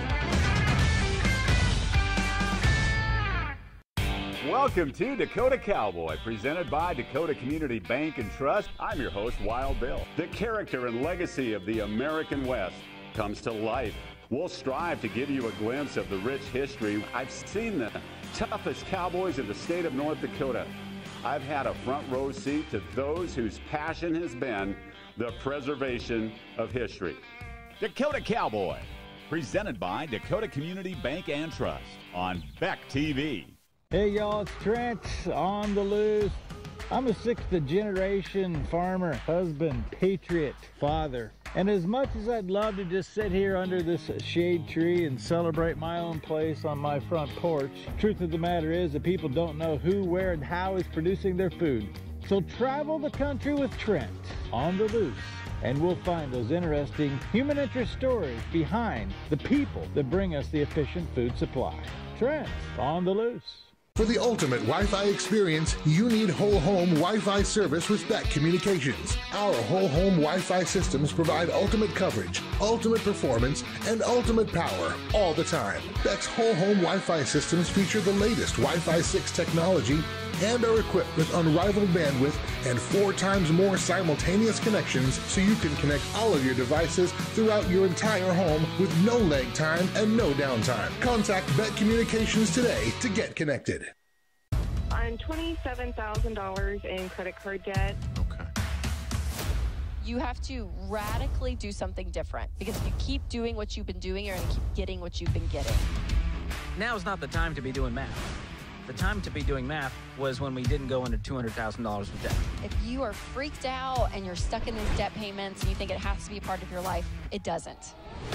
Speaker 8: Welcome to Dakota Cowboy, presented by Dakota Community Bank and Trust. I'm your host, Wild Bill. The character and legacy of the American West comes to life. We'll strive to give you a glimpse of the rich history. I've seen the toughest cowboys in the state of North Dakota. I've had a front row seat to those whose passion has been the preservation of history. Dakota Cowboy, presented by Dakota Community Bank and Trust on B E K T V.
Speaker 16: Hey y'all, it's Trent on the loose. I'm a sixth generation farmer, husband, patriot, father. And as much as I'd love to just sit here under this shade tree and celebrate my own place on my front porch, truth of the matter is that people don't know who, where, and how is producing their food. So travel the country with Trent on the loose, and we'll find those interesting human interest stories behind the people that bring us the efficient food supply. Trent on the loose.
Speaker 22: For the ultimate Wi-Fi experience, you need whole home Wi-Fi service with B E K Communications. Our whole home Wi-Fi systems provide ultimate coverage, ultimate performance, and ultimate power all the time. B E K's whole home Wi-Fi systems feature the latest Wi-Fi six technology and are equipped with unrivaled bandwidth and four times more simultaneous connections so you can connect all of your devices throughout your entire home with no lag time and no downtime. Contact B E K Communications today to get connected.
Speaker 23: I'm twenty-seven thousand dollars in credit card debt.
Speaker 2: Okay.
Speaker 1: You have to radically do something different, because if you keep doing what you've been doing, you're going to keep getting what you've been getting.
Speaker 9: Now is not the time to be doing math. The time to be doing math was when we didn't go into two hundred thousand dollars of debt.
Speaker 1: If you are freaked out and you're stuck in these debt payments and you think it has to be a part of your life, it doesn't.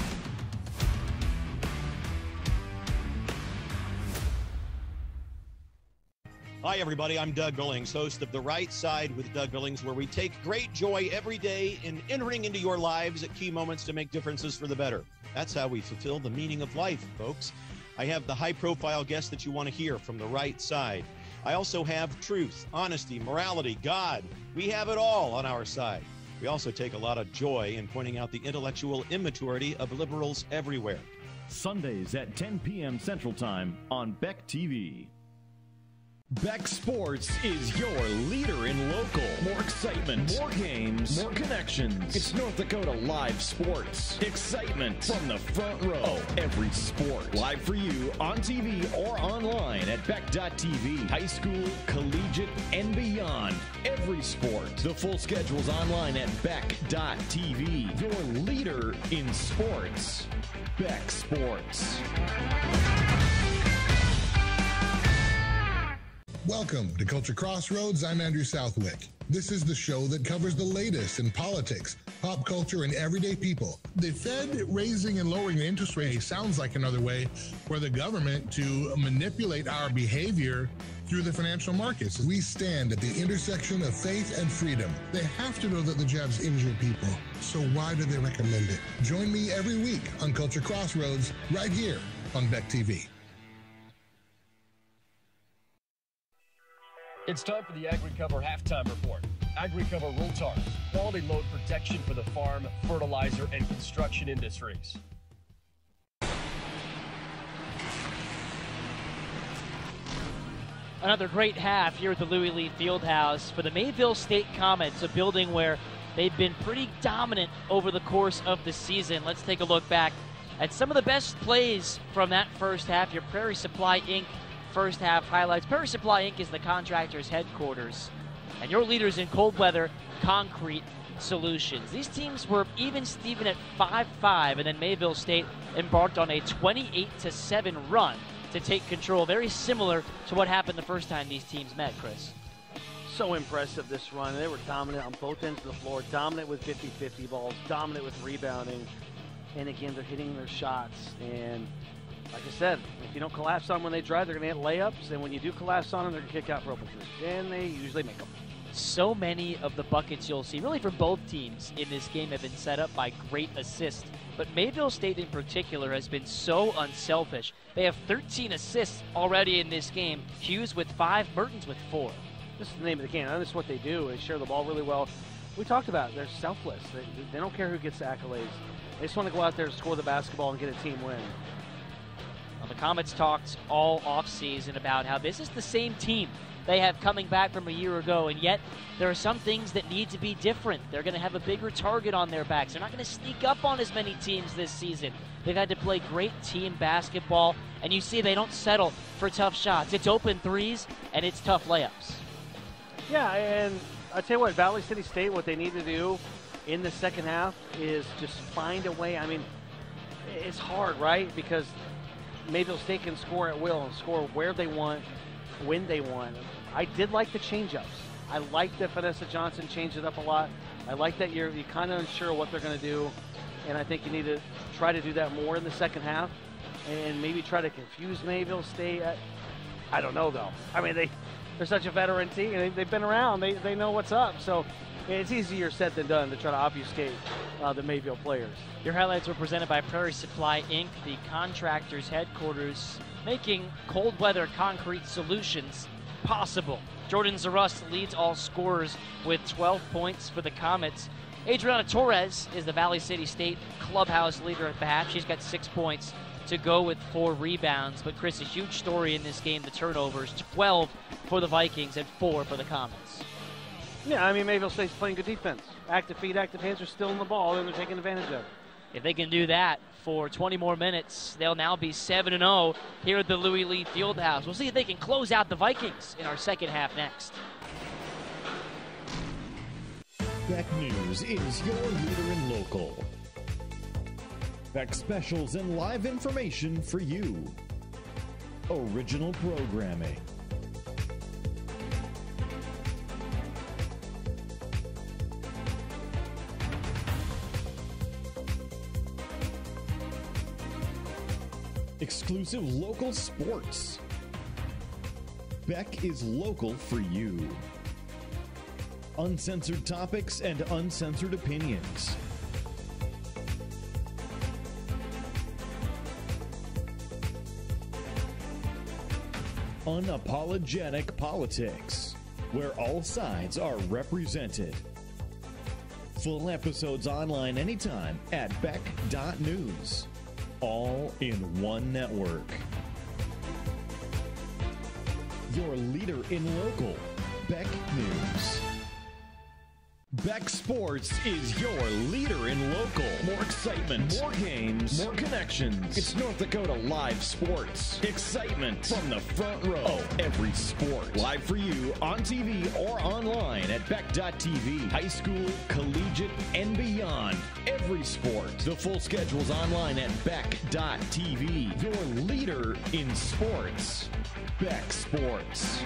Speaker 11: Hi, everybody. I'm Doug Billings, host of The Right Side with Doug Billings, where we take great joy every day in entering into your lives at key moments to make differences for the better. That's how we fulfill the meaning of life, folks. I have the high-profile guests that you want to hear from The Right Side. I also have truth, honesty, morality, God. We have it all on our side. We also take a lot of joy in pointing out the intellectual immaturity of liberals everywhere.
Speaker 7: Sundays at ten p.m. Central Time on B E K T V. B E K Sports is your leader in local. More excitement, more games, more connections. It's North Dakota Live Sports. Excitement from the front row. Every sport. Live for you on T V or online at B E K dot T V. High school, collegiate, and beyond. Every sport. The full schedule's online at B E K dot T V. Your leader in sports. B E K Sports.
Speaker 22: Welcome to Culture Crossroads. I'm Andrew Southwick. This is the show that covers the latest in politics, pop culture, and everyday people. The Fed raising and lowering the interest rate sounds like another way for the government to manipulate our behavior through the financial markets. We stand at the intersection of faith and freedom. They have to know that the jabs injure people, so why do they recommend it? Join me every week on Culture Crossroads right here on B E K T V.
Speaker 12: It's time for the AgriCover Halftime Report. AgriCover Roll-Tar, quality load protection for the farm, fertilizer, and construction industries.
Speaker 5: Another great half here at the Louis Lee Fieldhouse for the Mayville State Comets, a building where they've been pretty dominant over the course of the season. Let's take a look back at some of the best plays from that first half. Your Prairie Supply Incorporated first half highlights. Prairie Supply Incorporated is the contractor's headquarters, and your leaders in cold weather concrete solutions. These teams were even Steven at five five, and then Mayville State embarked on a twenty-eight to seven run to take control, very similar to what happened the first time these teams met, Chris.
Speaker 6: So impressive, this run. They were dominant on both ends of the floor, dominant with fifty fifty balls, dominant with rebounding, and again, they're hitting their shots. And like I said, if you don't collapse on them when they drive, they're going to hit layups, and when you do collapse on them, they're going to kick out for open threes, and they usually make them.
Speaker 5: So many of the buckets you'll see, really for both teams in this game, have been set up by great assists. But Mayville State in particular has been so unselfish. They have thirteen assists already in this game. Hughes with five, Mertens with four.
Speaker 6: This is the name of the game. And this is what they do. They share the ball really well. We talked about it. They're selfless. They, they don't care who gets the accolades. They just want to go out there and score the basketball and get a team win.
Speaker 5: Well, the Comets talked all offseason about how this is the same team they have coming back from a year ago, and yet there are some things that need to be different. They're going to have a bigger target on their backs. They're not going to sneak up on as many teams this season. They've had to play great team basketball, and you see they don't settle for tough shots. It's open threes, and it's tough layups.
Speaker 6: Yeah, and I tell you what, Valley City State, what they need to do in the second half is just find a way. I mean, it's hard, right? Because Mayville State can score at will and score where they want, when they want. I did like the change-ups. I like that Vanessa Johnson changed it up a lot. I like that you're, you're kind of unsure what they're going to do, and I think you need to try to do that more in the second half and maybe try to confuse Mayville State. I, I don't know, though. I mean, they, they're such a veteran team, and they, they've been around. They, they know what's up. So it's easier said than done to try to obfuscate uh, the Mayville players.
Speaker 5: Your highlights were presented by Prairie Supply Incorporated, the contractor's headquarters, making cold weather concrete solutions possible. Jordan Zarust leads all scorers with twelve points for the Comets. Adriana Torres is the Valley City State clubhouse leader at the half. She's got six points to go with four rebounds. But Chris, a huge story in this game, the turnovers, twelve for the Vikings and four for the Comets.
Speaker 6: Yeah, I mean, Mayville State's playing good defense. Active feet, active hands are still in the ball, and they're taking advantage of it.
Speaker 5: If they can do that for twenty more minutes, they'll now be seven and oh here at the Louis Lee Fieldhouse. We'll see if they can close out the Vikings in our second half next.
Speaker 7: B E K News is your leader in local. B E K specials and live information for you. Original programming. Exclusive local sports. B E K is local for you. Uncensored topics and uncensored opinions. Unapologetic politics, where all sides are represented. Full episodes online anytime at B E K dot news. All in one network. Your leader in local, B E K News. B E K Sports is your leader in local. More excitement, more games, more connections. It's North Dakota Live Sports. Excitement from the front row. Every sport. Live for you on T V or online at B E K dot T V. High school, collegiate, and beyond. Every sport. The full schedule's online at B E K dot T V. Your leader in sports. B E K Sports.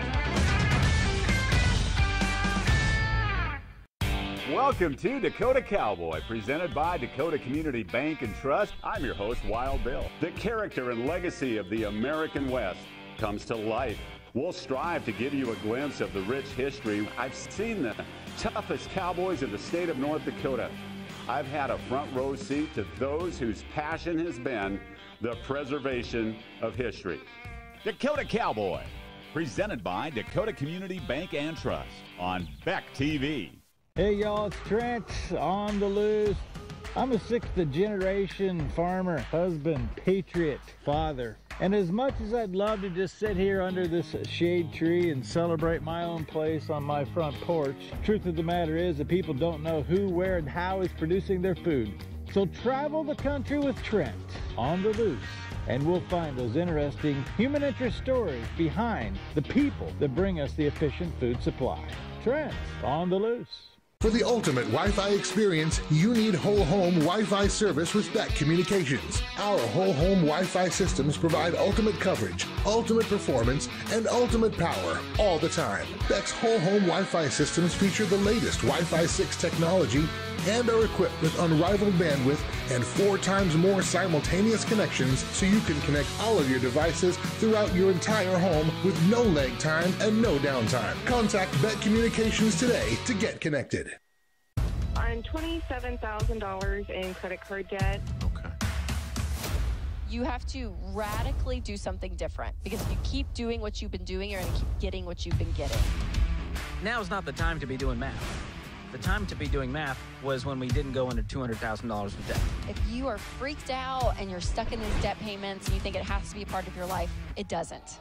Speaker 8: Welcome to Dakota Cowboy, presented by Dakota Community Bank and Trust. I'm your host, Wild Bill. The character and legacy of the American West comes to life. We'll strive to give you a glimpse of the rich history. I've seen the toughest cowboys in the state of North Dakota. I've had a front row seat to those whose passion has been the preservation of history. Dakota Cowboy, presented by Dakota Community Bank and Trust on B E K T V.
Speaker 16: Hey y'all, it's Trent on the loose. I'm a sixth generation farmer, husband, patriot, father. And as much as I'd love to just sit here under this shade tree and celebrate my own place on my front porch, truth of the matter is that people don't know who, where, and how is producing their food. So travel the country with Trent on the loose, and we'll find those interesting human interest stories behind the people that bring us the efficient food supply. Trent on the loose.
Speaker 22: For the ultimate Wi-Fi experience, you need whole home Wi-Fi service with B E K Communications. Our whole home Wi-Fi systems provide ultimate coverage, ultimate performance, and ultimate power all the time. B E K's whole home Wi-Fi systems feature the latest Wi-Fi six technology and are equipped with unrivaled bandwidth and four times more simultaneous connections, so you can connect all of your devices throughout your entire home with no lag time and no downtime. Contact B E K Communications today to get connected.
Speaker 23: I'm twenty-seven thousand dollars in credit card debt.
Speaker 1: Okay. You have to radically do something different, because if you keep doing what you've been doing, you're going to keep getting what you've been getting.
Speaker 9: Now's not the time to be doing math. The time to be doing math was when we didn't go into two hundred thousand dollars of debt.
Speaker 1: If you are freaked out and you're stuck in these debt payments and you think it has to be a part of your life, it doesn't.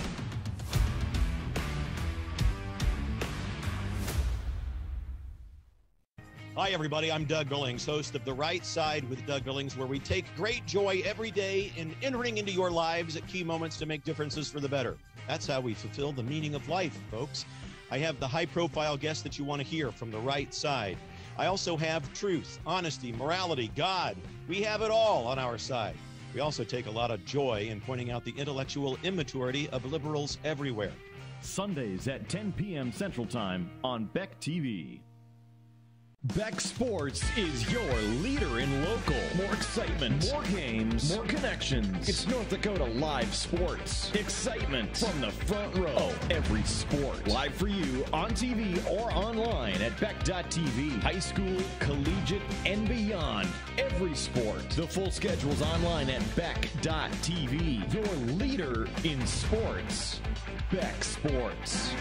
Speaker 11: Hi, everybody. I'm Doug Billings, host of The Right Side with Doug Billings, where we take great joy every day in entering into your lives at key moments to make differences for the better. That's how we fulfill the meaning of life, folks. I have the high-profile guests that you want to hear from The Right Side. I also have truth, honesty, morality, God. We have it all on our side. We also take a lot of joy in pointing out the intellectual immaturity of liberals everywhere.
Speaker 7: Sundays at ten p.m. Central Time on B E K T V. B E K Sports is your leader in local. More excitement, more games, more connections. It's North Dakota Live Sports. Excitement from the front row. Every sport. Live for you on T V or online at B E K dot T V. High school, collegiate, and beyond. Every sport. The full schedule's online at B E K dot T V. Your leader in sports. B E K Sports.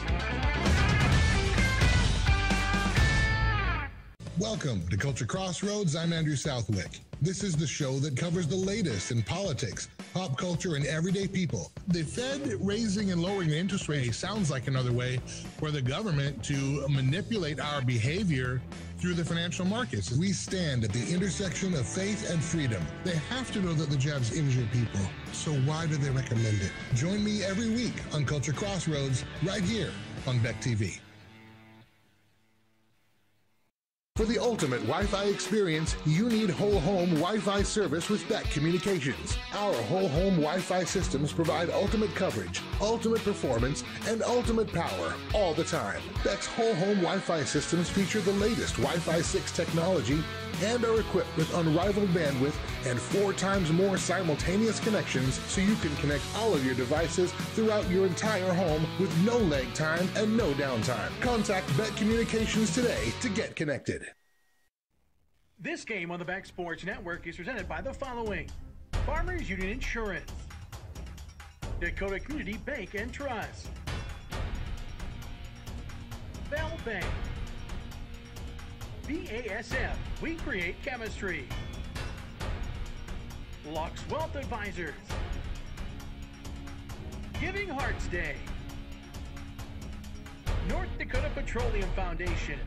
Speaker 22: Welcome to Culture Crossroads. I'm Andrew Southwick. This is the show that covers the latest in politics, pop culture, and everyday people. The Fed raising and lowering the interest rate sounds like another way for the government to manipulate our behavior through the financial markets. We stand at the intersection of faith and freedom. They have to know that the jabs injure people, so why do they recommend it? Join me every week on Culture Crossroads right here on B E K T V. For the ultimate Wi-Fi experience, you need whole home Wi-Fi service with B E K Communications. Our whole home Wi-Fi systems provide ultimate coverage, ultimate performance, and ultimate power all the time. B E K's whole home Wi-Fi systems feature the latest Wi-Fi six technology and are equipped with unrivaled bandwidth and four times more simultaneous connections so you can connect all of your devices throughout your entire home with no lag time and no downtime. Contact B E K Communications today to get connected.
Speaker 2: This game on the B E K Sports Network is presented by the following: Farmers Union Insurance, Dakota Community Bank and Trust, Bell Bank, B A S F, we create chemistry, Lux Wealth Advisors, Giving Hearts Day, North Dakota Petroleum Foundation.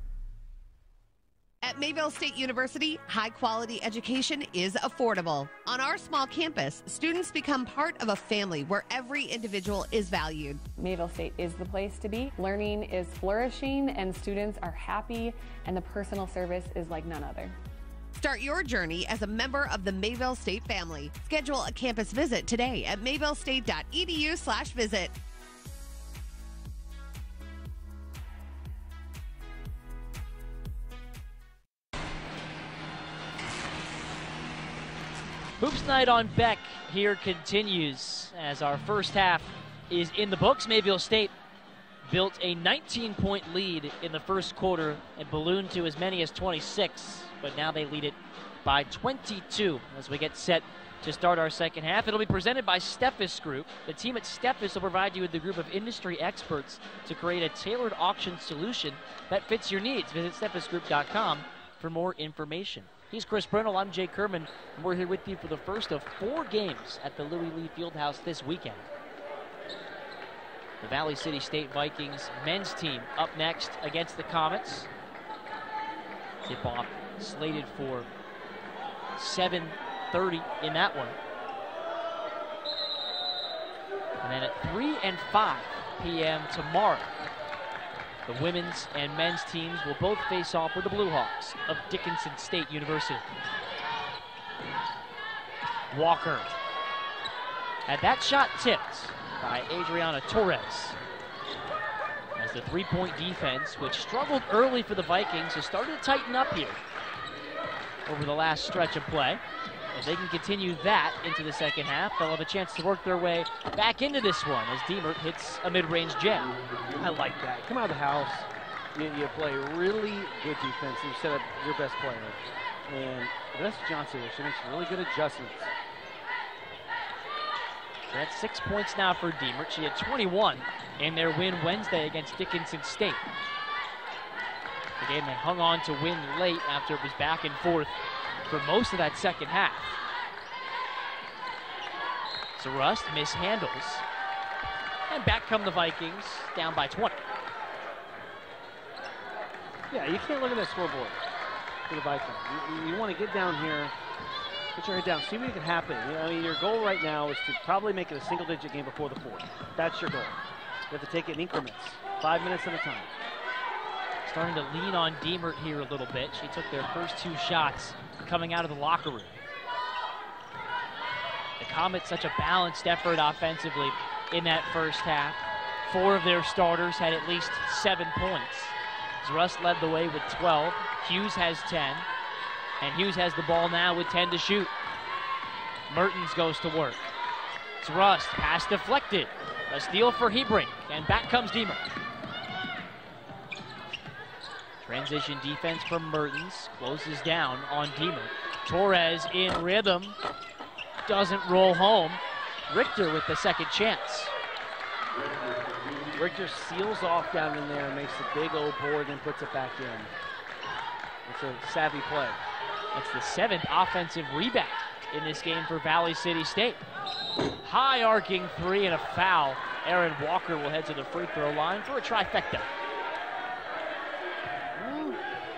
Speaker 3: At Mayville State University, high-quality education is affordable. On our small campus, students become part of a family where every individual is valued.
Speaker 10: Mayville State is the place to be. Learning is flourishing and students are happy, and the personal service is like none other.
Speaker 3: Start your journey as a member of the Mayville State family. Schedule a campus visit today at mayvillestate dot e d u slash visit.
Speaker 5: Hoops Night on B E K here continues as our first half is in the books. Mayville State built a nineteen point lead in the first quarter and ballooned to as many as twenty-six, but now they lead it by twenty-two as we get set to start our second half. It'll be presented by Steffes Group. The team at Steffes will provide you with a group of industry experts to create a tailored auction solution that fits your needs. Visit steffes group dot com for more information. He's Chris Brennell, I'm Jay Kerman, and we're here with you for the first of four games at the Louis Lee Fieldhouse this weekend. The Valley City State Vikings men's team up next against the Comets. Tip-off slated for seven thirty in that one. And then at three and five p m tomorrow, the women's and men's teams will both face off with the Blue Hawks of Dickinson State University. Walker had that shot tipped by Adriana Torres. As the three-point defense, which struggled early for the Vikings, has started to tighten up here over the last stretch of play. If they can continue that into the second half, they'll have a chance to work their way back into this one as Diemert hits a mid-range jam.
Speaker 6: I like that. Come out of the house. You, you play really good defense. You set up your best player. And Vanessa Johnson, she makes really good adjustments.
Speaker 5: That's six points now for Diemert. She had twenty-one in their win Wednesday against Dickinson State. The game they hung on to win late after it was back and forth for most of that second half. So Rust mishandles. And back come the Vikings, down by twenty.
Speaker 6: Yeah, you can't look at that scoreboard for the Vikings. You, you want to get down here, put your head down, see what can happen. You know, I mean, your goal right now is to probably make it a single-digit game before the fourth. That's your goal. You have to take it in increments, five minutes at a time.
Speaker 5: Starting to lean on Diemert here a little bit. She took their first two shots coming out of the locker room. The Comets, such a balanced effort offensively in that first half. Four of their starters had at least seven points. Russ led the way with twelve. Hughes has ten. And Hughes has the ball now with ten to shoot. Mertens goes to work. It's Rust, pass deflected. A steal for Hebrink, and back comes Diemert. Transition defense from Mertens, closes down on Diemert. Torres in rhythm, doesn't roll home. Richter with the second chance.
Speaker 6: Richter seals off down in there and makes a big old board and puts it back in. It's a savvy play.
Speaker 5: That's the seventh offensive rebound in this game for Valley City State. High arcing three and a foul. Aaron Walker will head to the free throw line for a trifecta.
Speaker 6: Well,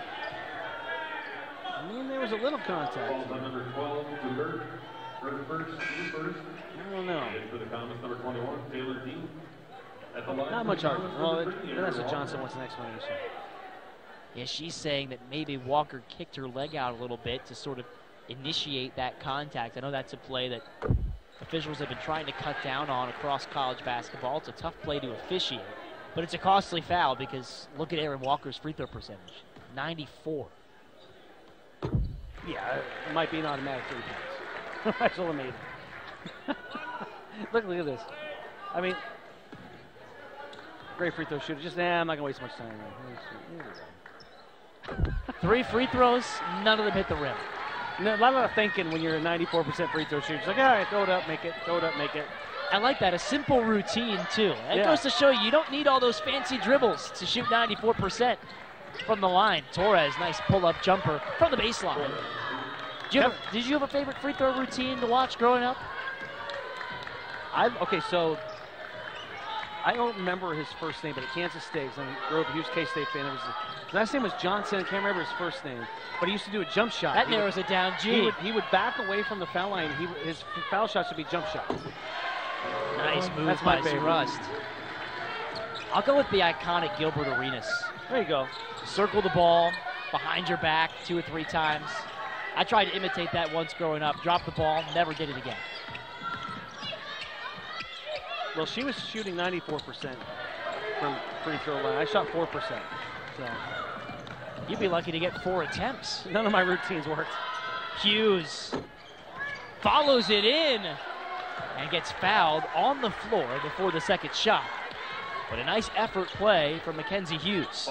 Speaker 6: I mean, there was a little contact.
Speaker 4: Number twelve, Lubert. First, first.
Speaker 6: I don't know.
Speaker 4: For the Comets, number twenty-one, Taylor Dean.
Speaker 6: Not much argument. Well, Vanessa Johnson wants the next one.
Speaker 5: Yeah, she's saying that maybe Walker kicked her leg out a little bit to sort of initiate that contact. I know that's a play that officials have been trying to cut down on across college basketball. It's a tough play to officiate, but it's a costly foul because look at Aaron Walker's free throw percentage, ninety-four.
Speaker 6: Yeah, it might be an automatic three points. That's all amazing. look, look at this. I mean, great free throw shooter. Just, nah, I'm not going to waste much time.
Speaker 5: Three free throws, none of them hit the rim.
Speaker 6: No, a lot of thinking when you're a ninety-four percent free throw shooter. It's like, all right, throw it up, make it, throw it up, make it.
Speaker 5: I like that, a simple routine, too. That
Speaker 6: Yeah.
Speaker 5: goes to show you, you don't need all those fancy dribbles to shoot ninety-four percent from the line. Torres, nice pull-up jumper from the baseline. Did you, have a, did you have a favorite free throw routine to watch growing up?
Speaker 6: I Okay, so I don't remember his first name, but at Kansas State, I grew up a huge K-State fan. It was, his last name was Johnson. I can't remember his first name, but he used to do a jump shot.
Speaker 5: That
Speaker 6: he
Speaker 5: narrows
Speaker 6: would,
Speaker 5: it down. Gee.
Speaker 6: He would, he would back away from the foul line. He His foul shots would be jump shots.
Speaker 5: Nice move
Speaker 6: That's
Speaker 5: by
Speaker 6: my favorite.
Speaker 5: Rust. I'll go with the iconic Gilbert Arenas.
Speaker 6: There you go.
Speaker 5: Circle the ball behind your back two or three times. I tried to imitate that once growing up. Dropped the ball, never did it again.
Speaker 6: Well, she was shooting ninety-four percent from free throw line. I shot four percent. So
Speaker 5: you'd be lucky to get four attempts.
Speaker 6: None of my routines worked.
Speaker 5: Hughes follows it in and gets fouled on the floor before the second shot. But a nice effort play from Mackenzie Hughes.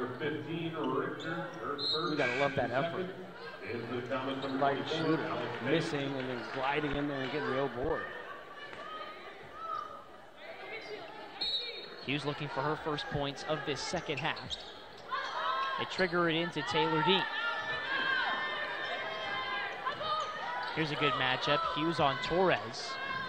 Speaker 6: We gotta love that effort. Like shooting, missing, and then gliding in there and getting the old board.
Speaker 5: Hughes looking for her first points of this second half. They trigger it into Taylor Dean. Here's a good matchup. Hughes on Torres.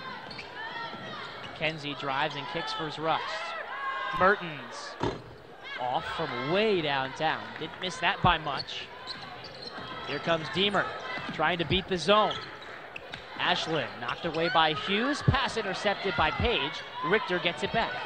Speaker 5: Kenzie drives and kicks for his Rust. Mertens off from way downtown. Didn't miss that by much. Here comes Deemer trying to beat the zone. Ashlyn knocked away by Hughes. Pass intercepted by Page. Richter gets it back.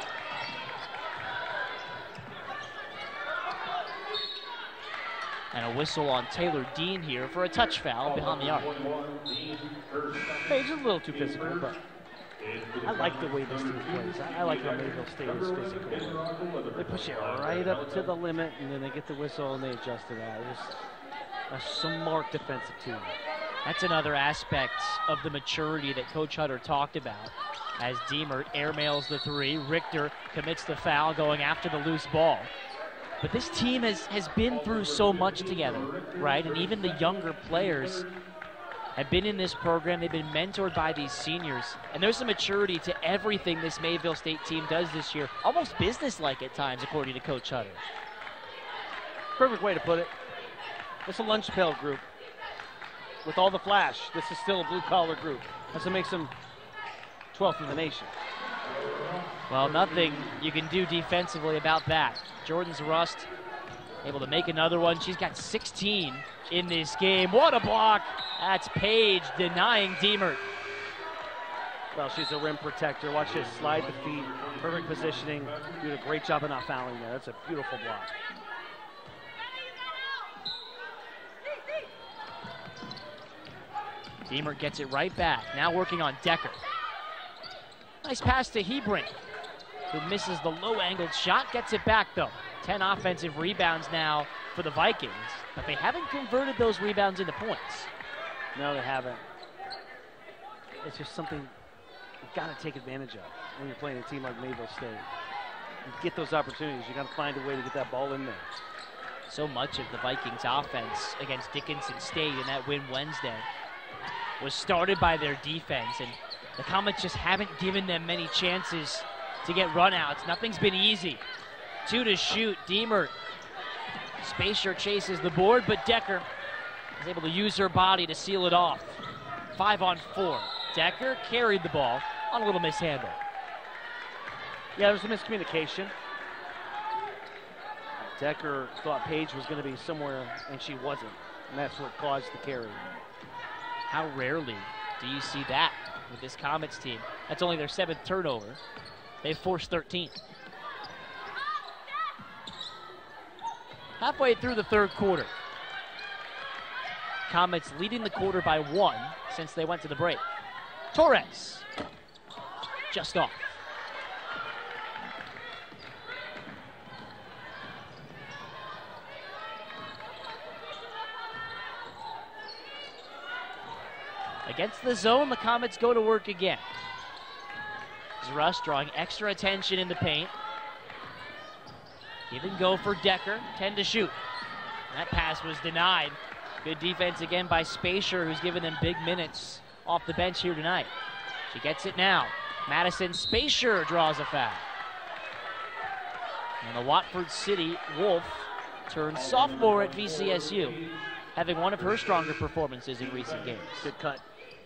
Speaker 5: And a whistle on Taylor Dean here for a touch foul behind the arc.
Speaker 6: Page is a little too physical, but I like the way this team plays. I, I like how Mayville State is physical. They push it right up to the limit, and then they get the whistle and they adjust to that. It's a smart defensive team.
Speaker 5: That's another aspect of the maturity that Coach Hutter talked about. As Deemer airmails the three, Richter commits the foul going after the loose ball. But this team has, has been through so much together, right? And even the younger players have been in this program. They've been mentored by these seniors. And there's a maturity to everything this Mayville State team does this year. Almost businesslike at times, according to Coach Hutter.
Speaker 6: Perfect way to put it. It's a lunch pail group. With all the flash, this is still a blue-collar group. That's what makes them twelfth in the nation.
Speaker 5: Well, nothing you can do defensively about that. Jordan's Rust able to make another one. She's got sixteen in this game. What a block. That's Page denying Deemer.
Speaker 6: Well, she's a rim protector. Watch this, slide the feet, perfect positioning. Did a great job of not fouling there. That's a beautiful block.
Speaker 5: Deemer gets it right back. Now working on Decker. Nice pass to Hebring, who misses the low-angled shot, gets it back, though. ten offensive rebounds now for the Vikings, but they haven't converted those rebounds into points.
Speaker 6: No, they haven't. It's just something you've got to take advantage of when you're playing a team like Mayville State. You get those opportunities. You got to find a way to get that ball in there.
Speaker 5: So much of the Vikings' offense against Dickinson State in that win Wednesday was started by their defense, and the Comets just haven't given them many chances to get runouts. Nothing's been easy. Two to shoot. Deemer. Spacer chases the board, but Decker is able to use her body to seal it off. Five on four. Decker carried the ball on a little mishandle.
Speaker 6: Yeah, there was a miscommunication. Decker thought Page was going to be somewhere, and she wasn't. And that's what caused the carry.
Speaker 5: How rarely do you see that with this Comets team? That's only their seventh turnover. They've forced thirteen. Halfway through the third quarter. Comets leading the quarter by one since they went to the break. Torres, just off. Against the zone, the Comets go to work again. Russ drawing extra attention in the paint. Give and go for Decker, ten to shoot. That pass was denied. Good defense again by Spacer, who's given them big minutes off the bench here tonight. She gets it now. Madison Spacer draws a foul. And the Watford City Wolf turns sophomore at V C S U, having one of her stronger performances in recent games.
Speaker 6: Good cut.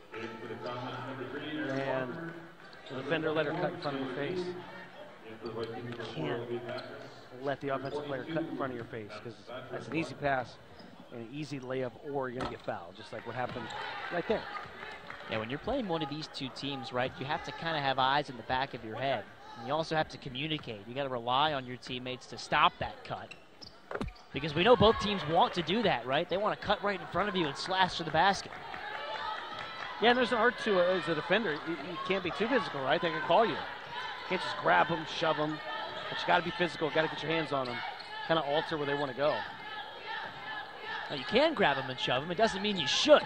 Speaker 6: And the defender let her cut in front of her face. You can't let the offensive player cut in front of your face, because that's an easy pass and an easy layup, or you're going to get fouled, just like what happened right there.
Speaker 5: Yeah, when you're playing one of these two teams, right, you have to kind of have eyes in the back of your head. And you also have to communicate. You got to rely on your teammates to stop that cut. Because we know both teams want to do that, right? They want to cut right in front of you and slash to the basket.
Speaker 6: Yeah, and there's an art to it as a defender. You, you can't be too physical, right? They can call you. You can't just grab them, shove them. But you got to be physical. Got to get your hands on them. Kind of alter where they want to go.
Speaker 5: Now, you can grab them and shove them. It doesn't mean you should.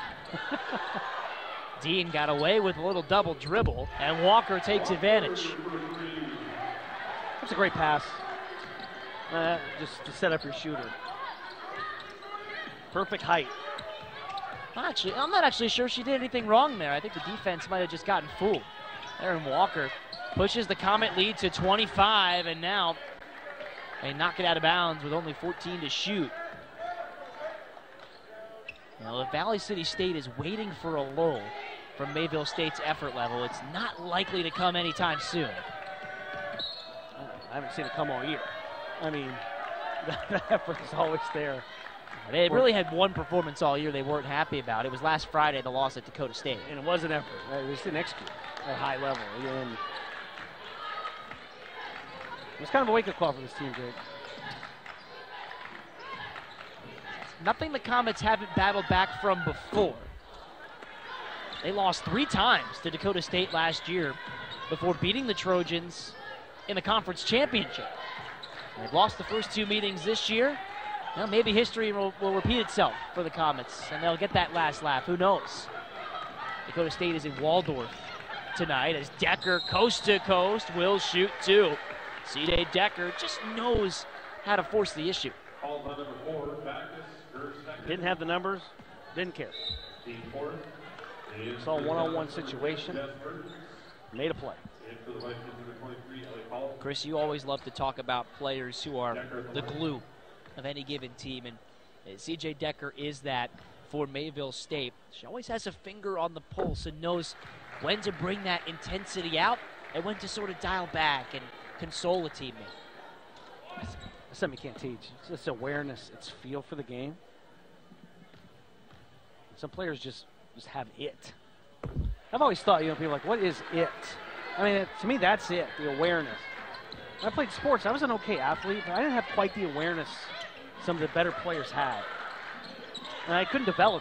Speaker 5: Dean got away with a little double dribble, and Walker takes advantage.
Speaker 6: That's a great pass. Uh, just to set up your shooter. Perfect height.
Speaker 5: Actually, I'm not actually sure she did anything wrong there. I think the defense might have just gotten fooled. Aaron Walker pushes the Comet lead to twenty-five, and now they knock it out of bounds with only fourteen to shoot. Now, if Valley City State is waiting for a lull from Mayville State's effort level, it's not likely to come anytime soon.
Speaker 6: I haven't seen it come all year. I mean, the effort is always there.
Speaker 5: They really had one performance all year they weren't happy about. It was last Friday, the loss at Dakota State.
Speaker 6: And it was an effort. It was an execute at a high level. And it was kind of a wake-up call for this team, Jake.
Speaker 5: Nothing the Comets haven't battled back from before. They lost three times to Dakota State last year before beating the Trojans in the conference championship. They've lost the first two meetings this year. Well, maybe history will, will repeat itself for the Comets, and they'll get that last laugh. Who knows? Dakota State is in Waldorf tonight as Decker, coast to coast, will shoot two. C J Decker just knows how to force the issue.
Speaker 6: Didn't have the numbers, didn't care. Saw a one-on-one situation, made a play.
Speaker 5: Chris, you always love to talk about players who are the glue of any given team, and C J Decker is that for Mayville State. She always has a finger on the pulse and knows when to bring that intensity out and when to sort of dial back and console a teammate.
Speaker 6: That's something you can't teach. It's just awareness. It's feel for the game. Some players just, just have it. I've always thought, you know, people are like, what is it? I mean, to me, that's it, the awareness. When I played sports, I was an okay athlete, but I didn't have quite the awareness some of the better players had. And I couldn't develop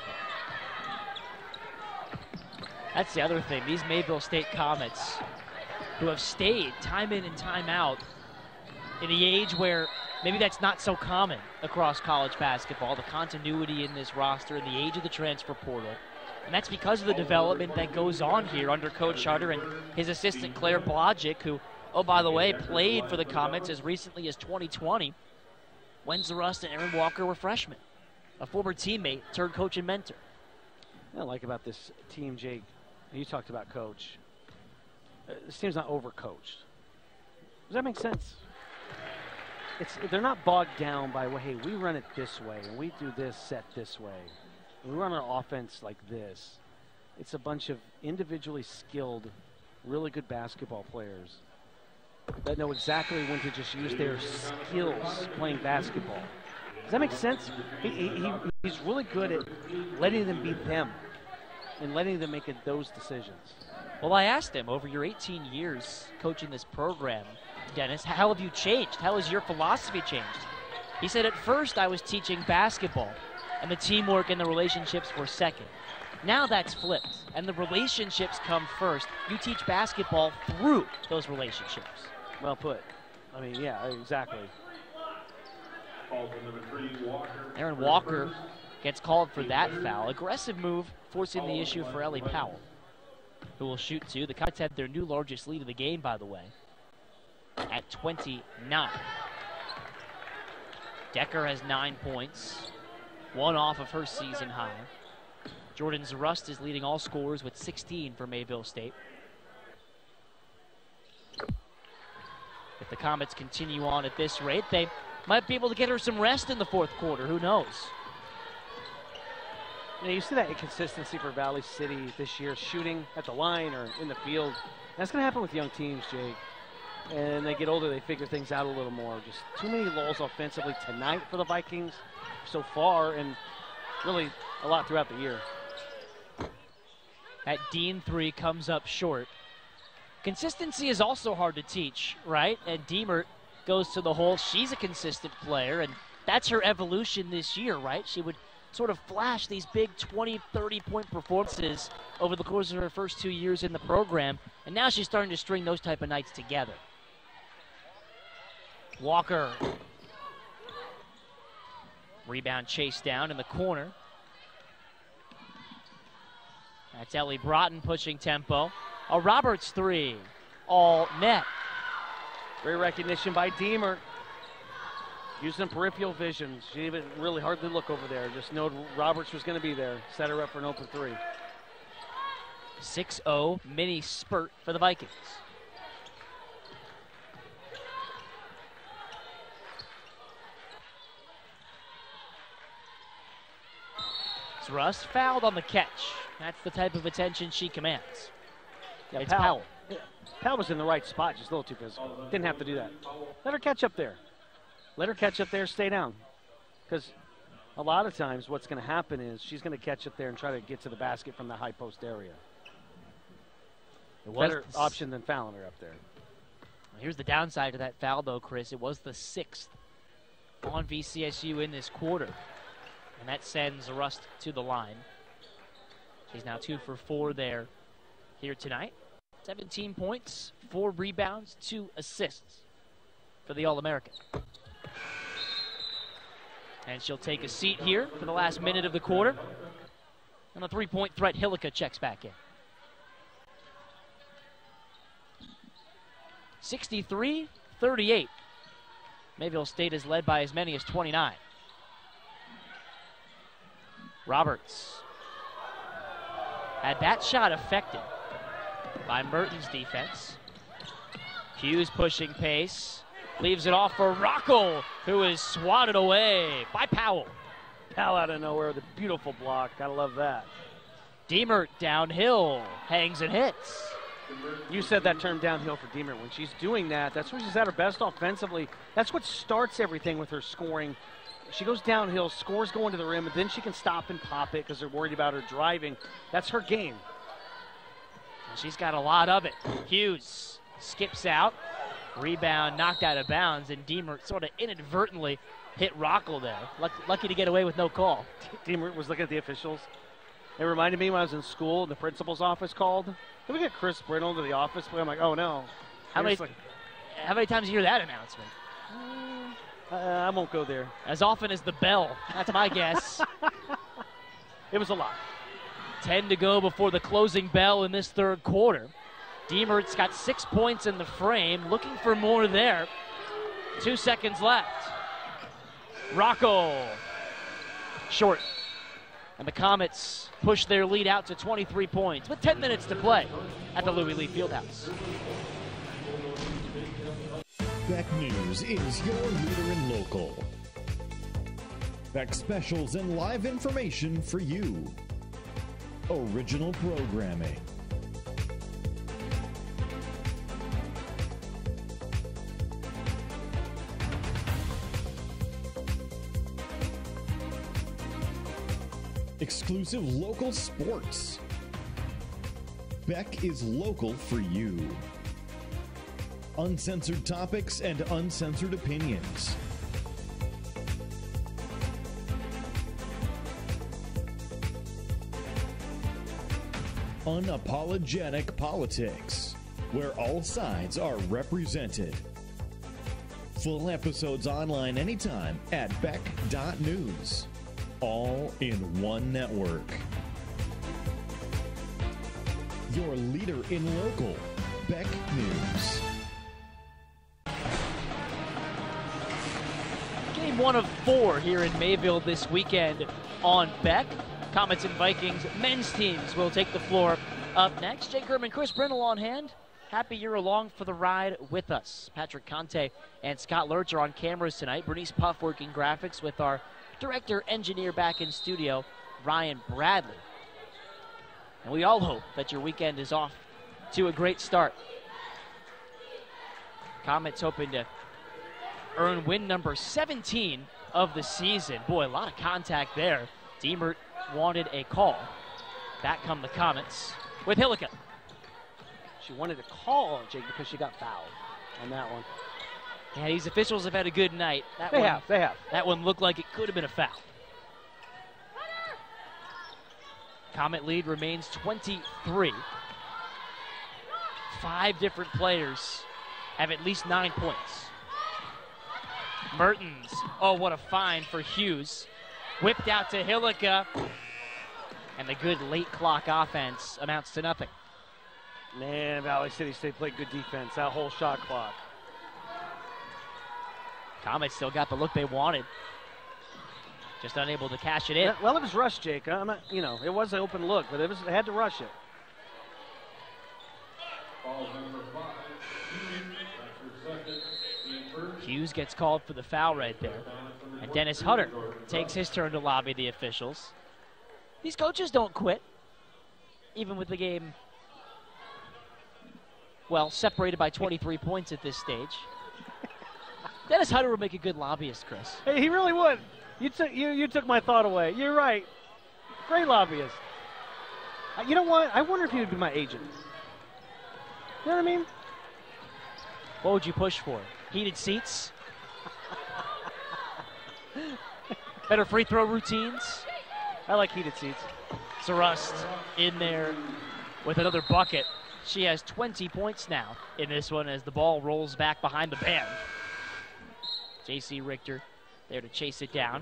Speaker 6: it.
Speaker 5: That's the other thing. These Mayville State Comets, who have stayed time in and time out in the age where maybe that's not so common across college basketball, the continuity in this roster and the age of the transfer portal. And that's because of the development that goes on here under Coach Harder and his assistant Claire Blodgett, who, oh, by the way, played for the Comets as recently as twenty twenty. Wenzel Rust and Aaron Walker were freshmen. A former teammate turned coach and mentor.
Speaker 6: What I like about this team, Jake, you talked about coach. Uh, this team's not overcoached. Does that make sense? It's, they're not bogged down by, well, hey, we run it this way, and we do this set this way. And we run our offense like this. It's a bunch of individually skilled, really good basketball players that know exactly when to just use their skills playing basketball. Does that make sense? He, he, he's really good at letting them be them and letting them make those decisions.
Speaker 5: Well, I asked him, over your eighteen years coaching this program, Dennis, how have you changed? How has your philosophy changed? He said, at first I was teaching basketball, and the teamwork and the relationships were second. Now that's flipped, and the relationships come first. You teach basketball through those relationships.
Speaker 6: Well put. I mean, yeah, exactly.
Speaker 5: Aaron Walker Gets called for that foul. Aggressive move, forcing the issue for Ellie Powell, who will shoot two. The Comets had their new largest lead of the game, by the way, at twenty-nine. Decker has nine points, one off of her season high. Jordan Zarust is leading all scorers with sixteen for Mayville State. If the Comets continue on at this rate, they might be able to get her some rest in the fourth quarter. Who knows?
Speaker 6: Yeah, you see that inconsistency for Valley City this year, shooting at the line or in the field. That's going to happen with young teams, Jake. And they get older, they figure things out a little more. Just too many lulls offensively tonight for the Vikings so far, and really a lot throughout the year.
Speaker 5: That Dean three comes up short. Consistency is also hard to teach, right? And Deemert goes to the hole. She's a consistent player, and that's her evolution this year, right? She would sort of flash these big twenty, thirty point performances over the course of her first two years in the program, and now she's starting to string those type of nights together. Walker. Rebound chased down in the corner. That's Ellie Broughton pushing tempo. A Roberts three, all net.
Speaker 6: Great recognition by Deemer. Using peripheral vision. She didn't even really hardly look over there. Just know Roberts was going to be there. Set her up for an open three.
Speaker 5: six oh mini spurt for the Vikings. Russ fouled on the catch. That's the type of attention she commands.
Speaker 6: Yeah,
Speaker 5: it's
Speaker 6: Powell.
Speaker 5: Powell.
Speaker 6: Yeah, Powell was in the right spot, just a little too physical. Didn't have to do that. Let her catch up there. Let her catch up there, stay down. Because a lot of times what's going to happen is she's going to catch up there and try to get to the basket from the high post area.
Speaker 5: It was
Speaker 6: better
Speaker 5: the
Speaker 6: option than fouling her up there.
Speaker 5: Well, here's the downside to that foul, though, Chris. It was the sixth on V C S U in this quarter. And that sends Rust to the line. She's now two for four there here tonight. seventeen points, four rebounds, two assists for the All-American. And she'll take a seat here for the last minute of the quarter. And the three-point threat, Hillica checks back in. sixty-three thirty-eight. Mayville State is led by as many as twenty-nine. Roberts had that shot affected by Merton's defense. Hughes pushing pace, leaves it off for Rocco, who is swatted away by Powell.
Speaker 6: Powell out of nowhere with a beautiful block. Gotta love that.
Speaker 5: Deemert downhill, hangs and hits.
Speaker 6: You said that term downhill for Deemert. When she's doing that, that's when she's at her best offensively. That's what starts everything with her scoring. She goes downhill, scores going to the rim, and then she can stop and pop it because they're worried about her driving. That's her game.
Speaker 5: And she's got a lot of it. Hughes skips out. Rebound knocked out of bounds, and Deemert sort of inadvertently hit Rockle there. Lucky, lucky to get away with no call.
Speaker 6: Deemert was looking at the officials. It reminded me when I was in school and the principal's office called. Can we get Chris Brittle to the office? I'm like, oh no.
Speaker 5: How many,
Speaker 6: like,
Speaker 5: how many times do you hear that announcement?
Speaker 6: Uh, I won't go there.
Speaker 5: As often as the bell. That's my guess.
Speaker 6: It was a lot.
Speaker 5: Ten to go before the closing bell in this third quarter. Deemert's got six points in the frame. Looking for more there. Two seconds left. Rocco. Short. And the Comets push their lead out to twenty-three points with ten minutes to play at the Louis Lee Fieldhouse.
Speaker 7: B E K News is your leader in local. B E K specials and live information for you. Original programming. Exclusive local sports. B E K is local for you. Uncensored topics and uncensored opinions. Unapologetic politics, where all sides are represented. Full episodes online anytime at B E K dot news. all in one network. Your leader in local, B E K News.
Speaker 5: Game one of four here in Mayville this weekend on B E K. Comets and Vikings men's teams will take the floor up next. Jake Herman, Chris Brindle on hand. Happy you're along for the ride with us. Patrick Conte and Scott Lurch are on cameras tonight. Bernice Puff working graphics with our director engineer back in studio, Ryan Bradley. And we all hope that your weekend is off to a great start. Comets hoping to earn win number seventeen of the season. Boy, a lot of contact there. Deemert wanted a call. Back come the Comets with Hillica.
Speaker 6: She wanted to call Jake because she got fouled on that one.
Speaker 5: Yeah, these officials have had a good night. That
Speaker 6: They
Speaker 5: one,
Speaker 6: have, they have.
Speaker 5: That one looked like it could have been a foul. Comet lead remains twenty-three. Five different players have at least nine points. Mertens, oh, what a find for Hughes. Whipped out to Hillica. And the good late clock offense amounts to nothing.
Speaker 6: Man, Valley City State played good defense, that whole shot clock.
Speaker 5: Comets still got the look they wanted. Just unable to cash it in.
Speaker 6: Well, it was rushed, Jake. I'm not, you know, it was an open look, but it was, they had to rush it.
Speaker 5: Hughes gets called for the foul right there. And Dennis Hutter takes his turn to lobby the officials. These coaches don't quit, even with the game, well, separated by twenty-three points at this stage. Dennis Hutter would make a good lobbyist, Chris.
Speaker 6: Hey, he really would. You took you you took my thought away. You're right. Great lobbyist. Uh, you know what? I wonder if he would be my agent. You know what I mean?
Speaker 5: What would you push for? Heated seats? Better free throw routines?
Speaker 6: I like heated seats.
Speaker 5: Sarust in there with another bucket. She has twenty points now in this one as the ball rolls back behind the band. J C Richter there to chase it down.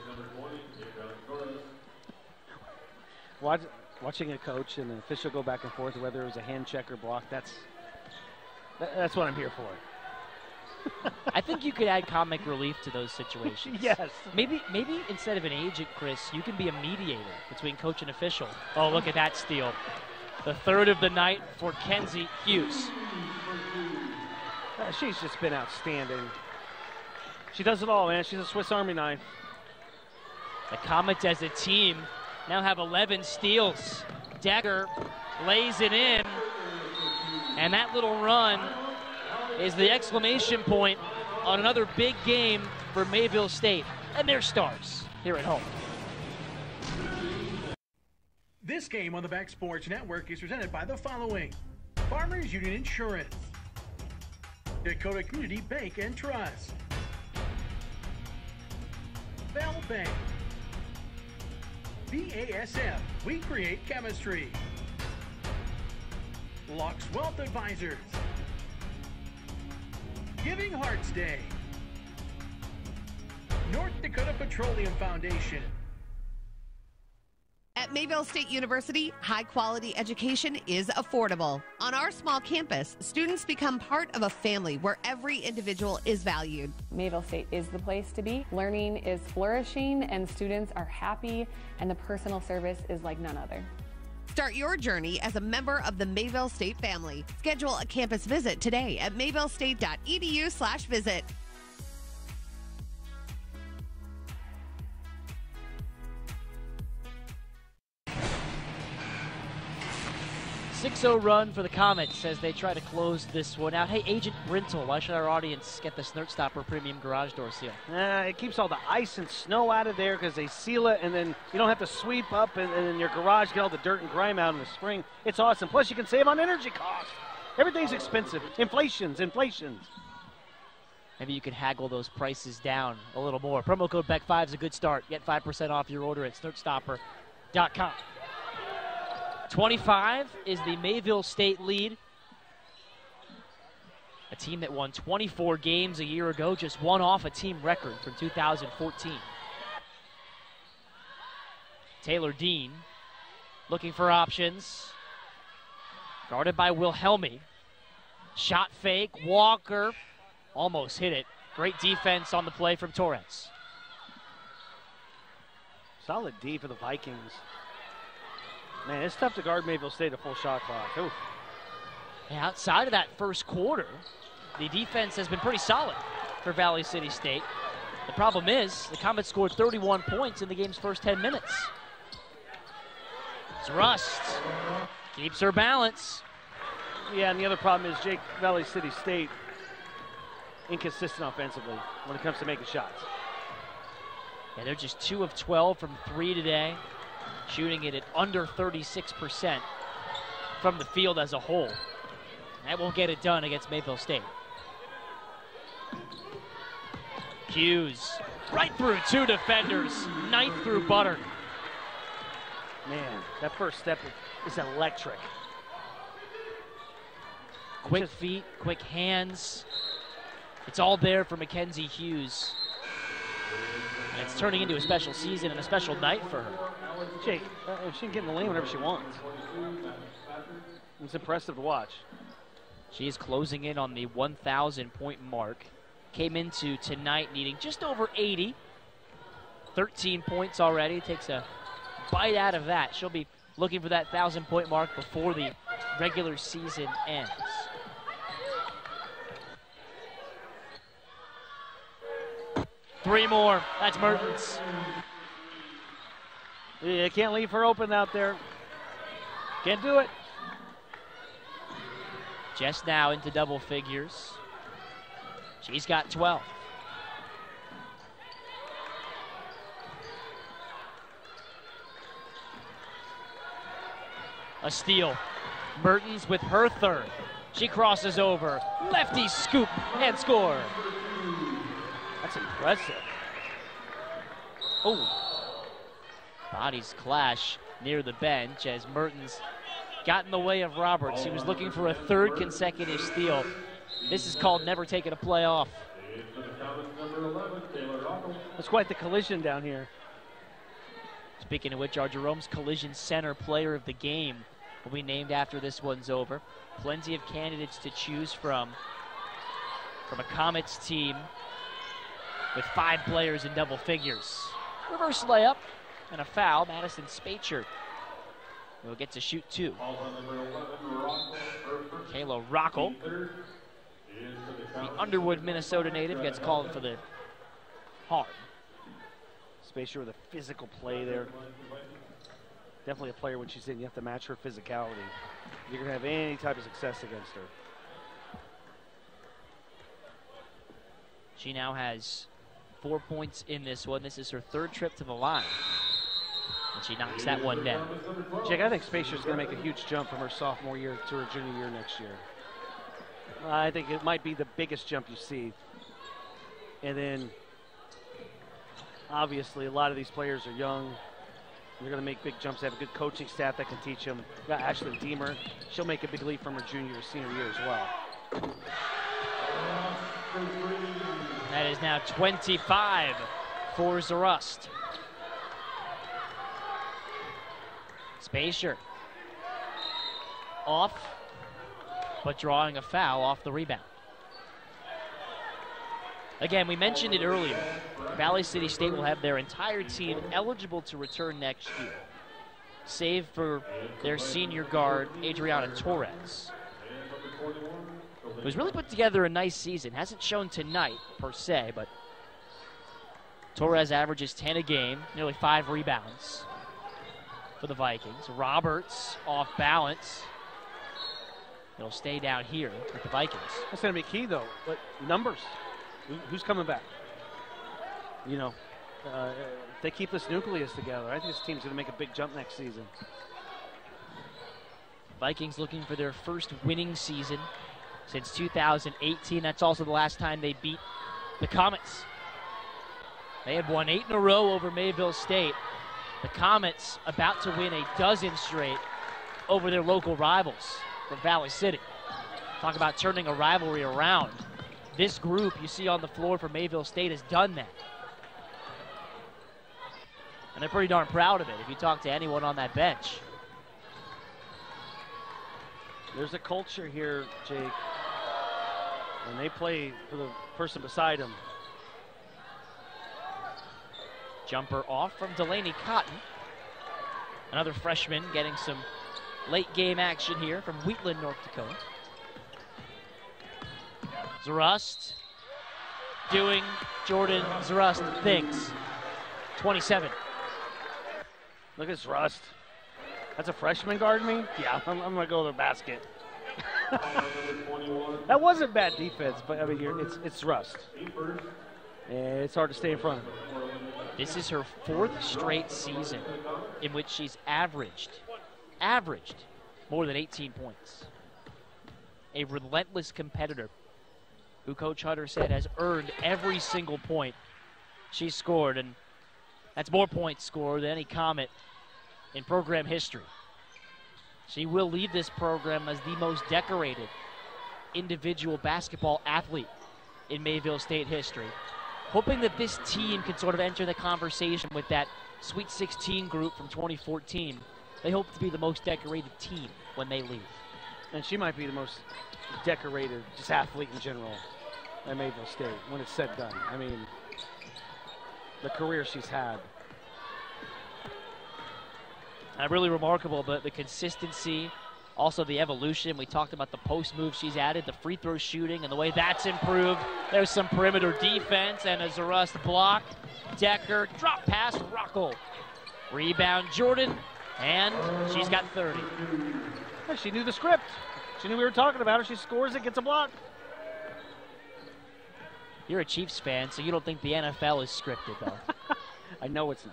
Speaker 6: Watch, watching a coach and an official go back and forth, whether it was a hand check or block, that's, that, that's what I'm here for.
Speaker 5: I think you could add comic relief to those situations.
Speaker 6: Yes.
Speaker 5: Maybe maybe instead of an agent, Chris, you can be a mediator between coach and official. Oh, look at that steal. The third of the night for Kenzie Hughes.
Speaker 6: Uh, she's just been outstanding. She does it all, man. She's a Swiss Army knife.
Speaker 5: The Comets as a team now have eleven steals. Decker lays it in. And that little run is the exclamation point on another big game for Mayville State and their stars here at home.
Speaker 2: This game on the B E K Sports Network is presented by the following: Farmers Union Insurance, Dakota Community Bank and Trust, Bell Bank, B A S F, we create chemistry, Lux Wealth Advisors, Giving Hearts Day, North Dakota Petroleum Foundation.
Speaker 3: At Mayville State University, high-quality education is affordable. On our small campus, students become part of a family where every individual is valued.
Speaker 10: Mayville State is the place to be. Learning is flourishing and students are happy, and the personal service is like none other.
Speaker 3: Start your journey as a member of the Mayville State family. Schedule a campus visit today at mayvillestate.edu slash visit.
Speaker 5: six oh run for the Comets as they try to close this one out. Hey, Agent Brintle, why should our audience get the Snert Stopper Premium Garage Door Seal?
Speaker 6: Uh, it keeps all the ice and snow out of there because they seal it, and then you don't have to sweep up and, and in your garage get all the dirt and grime out in the spring. It's awesome. Plus, you can save on energy costs. Everything's expensive. Inflation's, inflation's.
Speaker 5: Maybe you could haggle those prices down a little more. Promo code B E K five is a good start. Get five percent off your order at snert stopper dot com. twenty-five is the Mayville State lead. A team that won twenty-four games a year ago, just one off a team record from two thousand fourteen. Taylor Dean looking for options. Guarded by Wilhelmi. Shot fake. Walker almost hit it. Great defense on the play from Torres.
Speaker 6: Solid D for the Vikings. Man, it's tough to guard Mayville State a full shot clock. Ooh.
Speaker 5: And outside of that first quarter, the defense has been pretty solid for Valley City State. The problem is the Comets scored thirty-one points in the game's first ten minutes. It's Rust. Keeps her balance.
Speaker 6: Yeah, and the other problem is Jake Valley City State inconsistent offensively when it comes to making shots.
Speaker 5: Yeah, they're just two of twelve from three today, shooting it at under thirty-six percent from the field as a whole. That won't get it done against Mayville State. Hughes right through two defenders, ninth through Butter.
Speaker 6: Man, that first step is electric.
Speaker 5: Quick
Speaker 6: Just,
Speaker 5: feet, quick hands. It's all there for Mackenzie Hughes. And it's turning into a special season and a special night for her.
Speaker 6: Jake, uh, she can get in the lane whenever she wants. It's impressive to watch.
Speaker 5: She is closing in on the one thousand point mark. Came into tonight needing just over eighty. thirteen points already. Takes a bite out of that. She'll be looking for that one thousand point mark before the regular season ends. Three more. That's Mertens.
Speaker 6: Yeah, can't leave her open out there. Can't do it.
Speaker 5: Just now into double figures. She's got twelve. A steal. Mertens with her third. She crosses over. Lefty scoop and score.
Speaker 6: That's impressive.
Speaker 5: Oh. Bodies clash near the bench as Mertens got in the way of Roberts. He was looking for a third consecutive steal. This is called never taking a play off.
Speaker 6: It's quite the collision down here.
Speaker 5: Speaking of which, our Jerome's Collision Center player of the game will be named after this one's over. Plenty of candidates to choose from from a Comets team with five players in double figures. Reverse layup and a foul. Madison Spacher will get to shoot two. Kayla Rockel, the Underwood, Minnesota native, gets called for the harm.
Speaker 6: Spacer with a physical play there. Definitely a player when she's in, you have to match her physicality. You're going to have any type of success against her.
Speaker 5: She now has four points in this one. This is her third trip to the line. And she knocks that one down.
Speaker 6: Jake, I think Spacer's going to make a huge jump from her sophomore year to her junior year next year. I think it might be the biggest jump you see. And then, obviously, a lot of these players are young. They're going to make big jumps. They have a good coaching staff that can teach them. Got Ashley Deemer. She'll make a big leap from her junior to senior year as well.
Speaker 5: That is now twenty-five for Zarust. Spacer off, but drawing a foul off the rebound. Again, we mentioned it earlier. Valley City State will have their entire team eligible to return next year, save for their senior guard, Adriana Torres, who's really put together a nice season. Hasn't shown tonight, per se, but Torres averages ten a game, nearly five rebounds for the Vikings. Roberts off balance. It'll stay down here with the Vikings.
Speaker 6: That's going to be key, though. But numbers. Who's coming back? You know, uh, if they keep this nucleus together, I think this team's going to make a big jump next season.
Speaker 5: Vikings looking for their first winning season since two thousand eighteen. That's also the last time they beat the Comets. They had won eight in a row over Mayville State. The Comets about to win a dozen straight over their local rivals from Valley City. Talk about turning a rivalry around. This group you see on the floor for Mayville State has done that. And they're pretty darn proud of it if you talk to anyone on that bench.
Speaker 6: There's a culture here, Jake, and they play for the person beside them.
Speaker 5: Jumper off from Delaney Cotton. Another freshman getting some late game action here from Wheatland, North Dakota. Zarust doing Jordan Zarust things. twenty-seven.
Speaker 6: Look at Zarust. That's a freshman guarding me? Yeah, I'm, I'm going to go to the basket. That wasn't bad defense, but I mean, you're, it's, it's Zarust. And it's hard to stay in front of her.
Speaker 5: This is her fourth straight season in which she's averaged, averaged more than eighteen points. A relentless competitor who Coach Hutter said has earned every single point she scored, and that's more points scored than any Comet in program history. She will leave this program as the most decorated individual basketball athlete in Mayville State history. Hoping that this team can sort of enter the conversation with that Sweet sixteen group from twenty fourteen. They hope to be the most decorated team when they leave.
Speaker 6: And she might be the most decorated just athlete in general at Mayville State when it's said and done. I mean, the career she's had.
Speaker 5: Uh, really remarkable, but the consistency, also the evolution. We talked about the post move she's added, the free throw shooting, and the way that's improved. There's some perimeter defense and a Zarust block. Decker, drop pass, Rockel. Rebound, Jordan, and she's got thirty.
Speaker 6: Yeah, she knew the script. She knew we were talking about her. She scores it, gets a block.
Speaker 5: You're a Chiefs fan, so you don't think the N F L is scripted, though.
Speaker 6: I know it's not.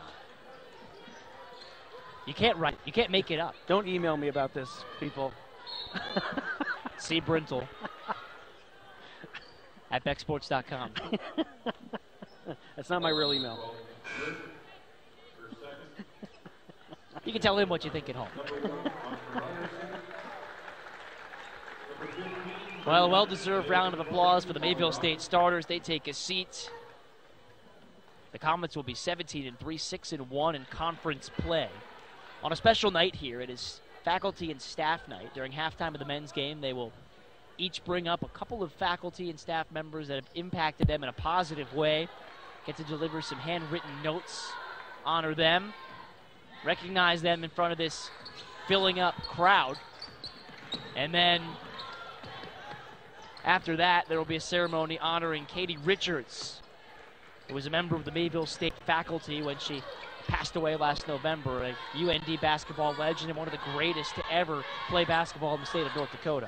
Speaker 5: You can't write. You can't make it up.
Speaker 6: Don't email me about this, people.
Speaker 5: See Brintle at beck sports dot com.
Speaker 6: That's not my real email.
Speaker 5: You can tell him what you think at home. Well, a well-deserved round of applause for the Mayville State starters. They take a seat. The Comets will be seventeen and three, six and one in conference play. On a special night here, it is faculty and staff night. During halftime of the men's game, they will each bring up a couple of faculty and staff members that have impacted them in a positive way. Get to deliver some handwritten notes, honor them, recognize them in front of this filling up crowd. And then after that, there will be a ceremony honoring Katie Richards, who was a member of the Mayville State faculty when she passed away last November, a U N D basketball legend and one of the greatest to ever play basketball in the state of North Dakota.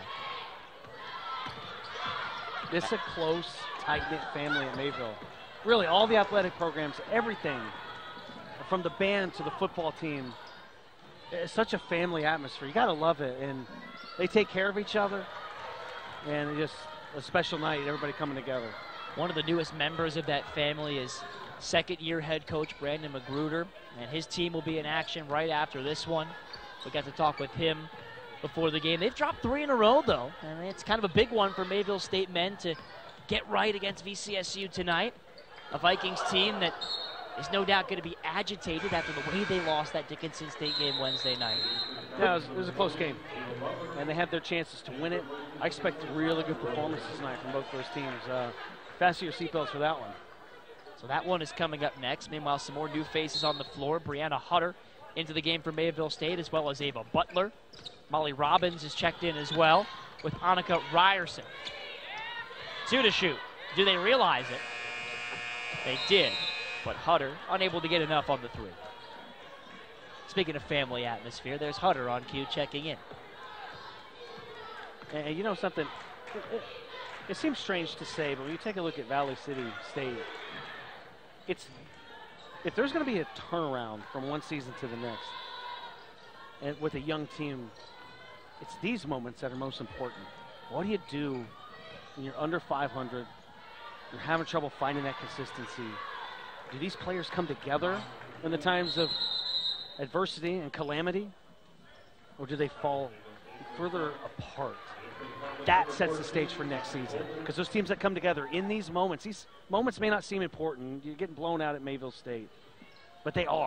Speaker 6: This is a close, tight-knit family at Mayville. Really, all the athletic programs, everything, from the band to the football team, it's such a family atmosphere. You got to love it, and they take care of each other, and it's just a special night, everybody coming together.
Speaker 5: One of the newest members of that family is second-year head coach Brandon Magruder, and his team will be in action right after this one. We got to talk with him before the game. They've dropped three in a row, though, and it's kind of a big one for Mayville State men to get right against V C S U tonight. A Vikings team that is no doubt going to be agitated after the way they lost that Dickinson State game Wednesday night.
Speaker 6: Yeah, it was, it was a close game, and they had their chances to win it. I expect really good performances tonight from both those teams. Uh, fasten your seatbelts for that one.
Speaker 5: So that one is coming up next. Meanwhile, some more new faces on the floor. Brianna Hutter into the game for Mayville State, as well as Ava Butler. Molly Robbins is checked in as well with Annika Ryerson. Two to shoot. Do they realize it? They did, but Hutter unable to get enough on the three. Speaking of family atmosphere, there's Hutter on cue checking in.
Speaker 6: And you know something? It, it, it seems strange to say, but when you take a look at Valley City State, it's if there's going to be a turnaround from one season to the next, and with a young team, it's these moments that are most important. What do you do when you're under five hundred, you're having trouble finding that consistency? Do these players come together in the times of adversity and calamity, or do they fall further apart? That sets the stage for next season, because those teams that come together in these moments, these moments may not seem important. You're getting blown out at Mayville State, but they are.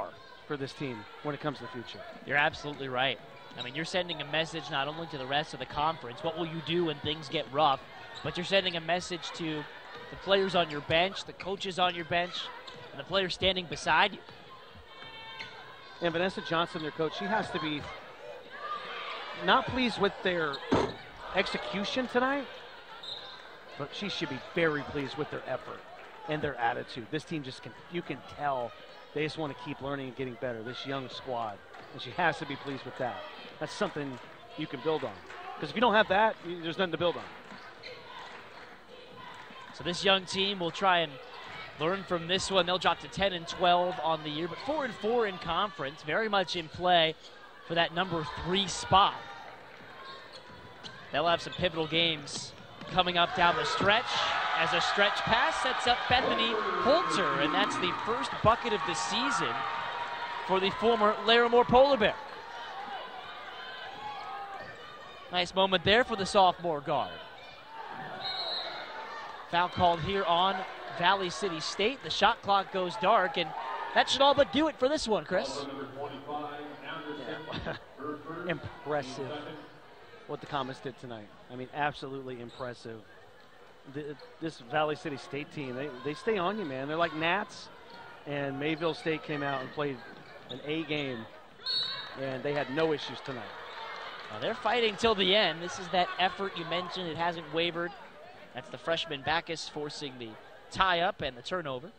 Speaker 6: for this team when it comes to the future.
Speaker 5: You're absolutely right. I mean, you're sending a message not only to the rest of the conference, what will you do when things get rough, but you're sending a message to the players on your bench, the coaches on your bench, and the players standing beside you.
Speaker 6: And Vanessa Johnson, their coach, she has to be not pleased with their execution tonight, but she should be very pleased with their effort and their attitude. This team just can, you can tell they just want to keep learning and getting better, this young squad. And she has to be pleased with that. That's something you can build on. Because if you don't have that, you, there's nothing to build on.
Speaker 5: So this young team will try and learn from this one. They'll drop to ten and twelve on the year, but four and four in conference, very much in play for that number three spot. They'll have some pivotal games coming up down the stretch as a stretch pass sets up Bethany Holter, and that's the first bucket of the season for the former Larimore Polar Bear. Nice moment there for the sophomore guard. Foul called here on Valley City State. The shot clock goes dark, and that should all but do it for this one, Chris.
Speaker 6: Yeah. Impressive what the Comets did tonight. I mean, absolutely impressive. The, this Valley City State team, they, they stay on you, man. They're like gnats, and Mayville State came out and played an A game, and they had no issues tonight.
Speaker 5: Well, they're fighting till the end. This is that effort you mentioned. It hasn't wavered. That's the freshman Backus forcing the tie-up and the turnover.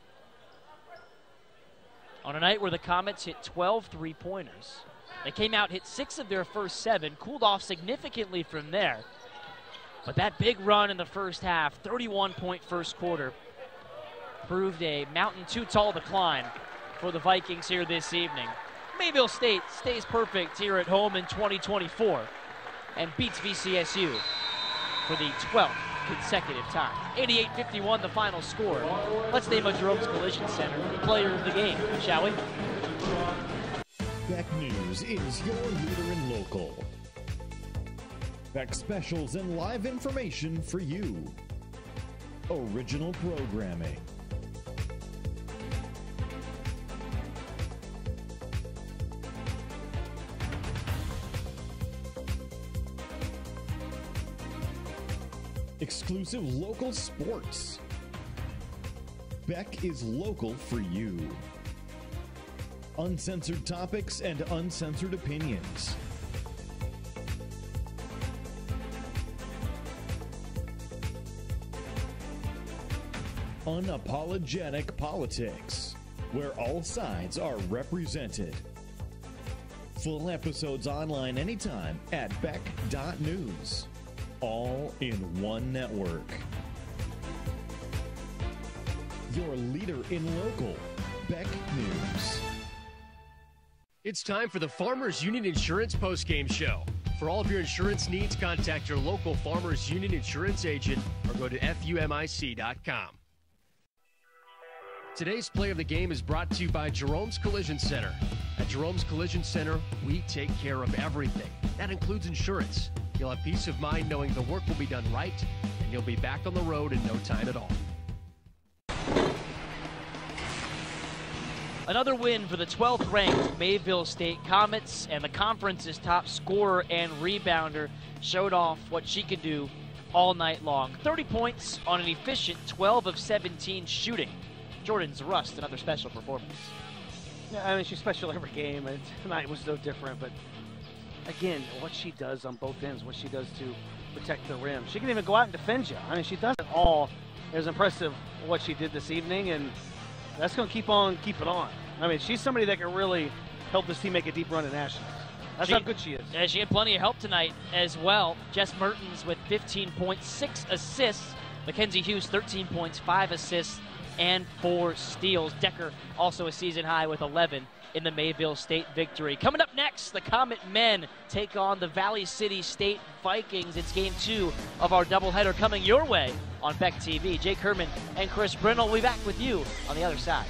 Speaker 5: On a night where the Comets hit twelve three-pointers, they came out, hit six of their first seven, cooled off significantly from there. But that big run in the first half, thirty-one point first quarter, proved a mountain too tall to climb for the Vikings here this evening. Mayville State stays perfect here at home in twenty twenty-four and beats V C S U for the twelfth consecutive time. eighty-eight fifty-one the final score. Let's name a Jerome's Collision Center player of the game, shall we?
Speaker 7: B E K News is your leader in local. B E K specials and live information for you. Original programming. Exclusive local sports. B E K is local for you. Uncensored topics and uncensored opinions. Unapologetic politics, where all sides are represented. Full episodes online anytime at B E K dot news. All in one network. Your leader in local, B E K News.
Speaker 12: It's time for the Farmers Union Insurance postgame show. For all of your insurance needs, contact your local Farmers Union Insurance agent or go to F U M I C dot com. Today's play of the game is brought to you by Jerome's Collision Center. At Jerome's Collision Center, we take care of everything. That includes insurance. You'll have peace of mind knowing the work will be done right, and you'll be back on the road in no time at all.
Speaker 5: Another win for the twelfth ranked Mayville State Comets, and the conference's top scorer and rebounder showed off what she could do all night long. thirty points on an efficient twelve of seventeen shooting. Jordan's Rust, another special performance.
Speaker 6: Yeah, I mean, she's special every game, and tonight was no different, but again, what she does on both ends, what she does to protect the rim. She can even go out and defend you. I mean, she does it all. It was impressive what she did this evening, and that's going to keep on keeping on. I mean, she's somebody that can really help this team make a deep run in nationals. That's
Speaker 5: she,
Speaker 6: how good she is.
Speaker 5: Yeah, she had plenty of help tonight as well. Jess Mertens with fifteen points, six assists. Mackenzie Hughes, thirteen points, five assists, and four steals. Decker also a season high with eleven in the Mayville State victory. Coming up next, the Comet men take on the Valley City State Vikings. It's game two of our doubleheader coming your way on B E K T V. Jake Herman and Chris Brindle will be back with you on the other side.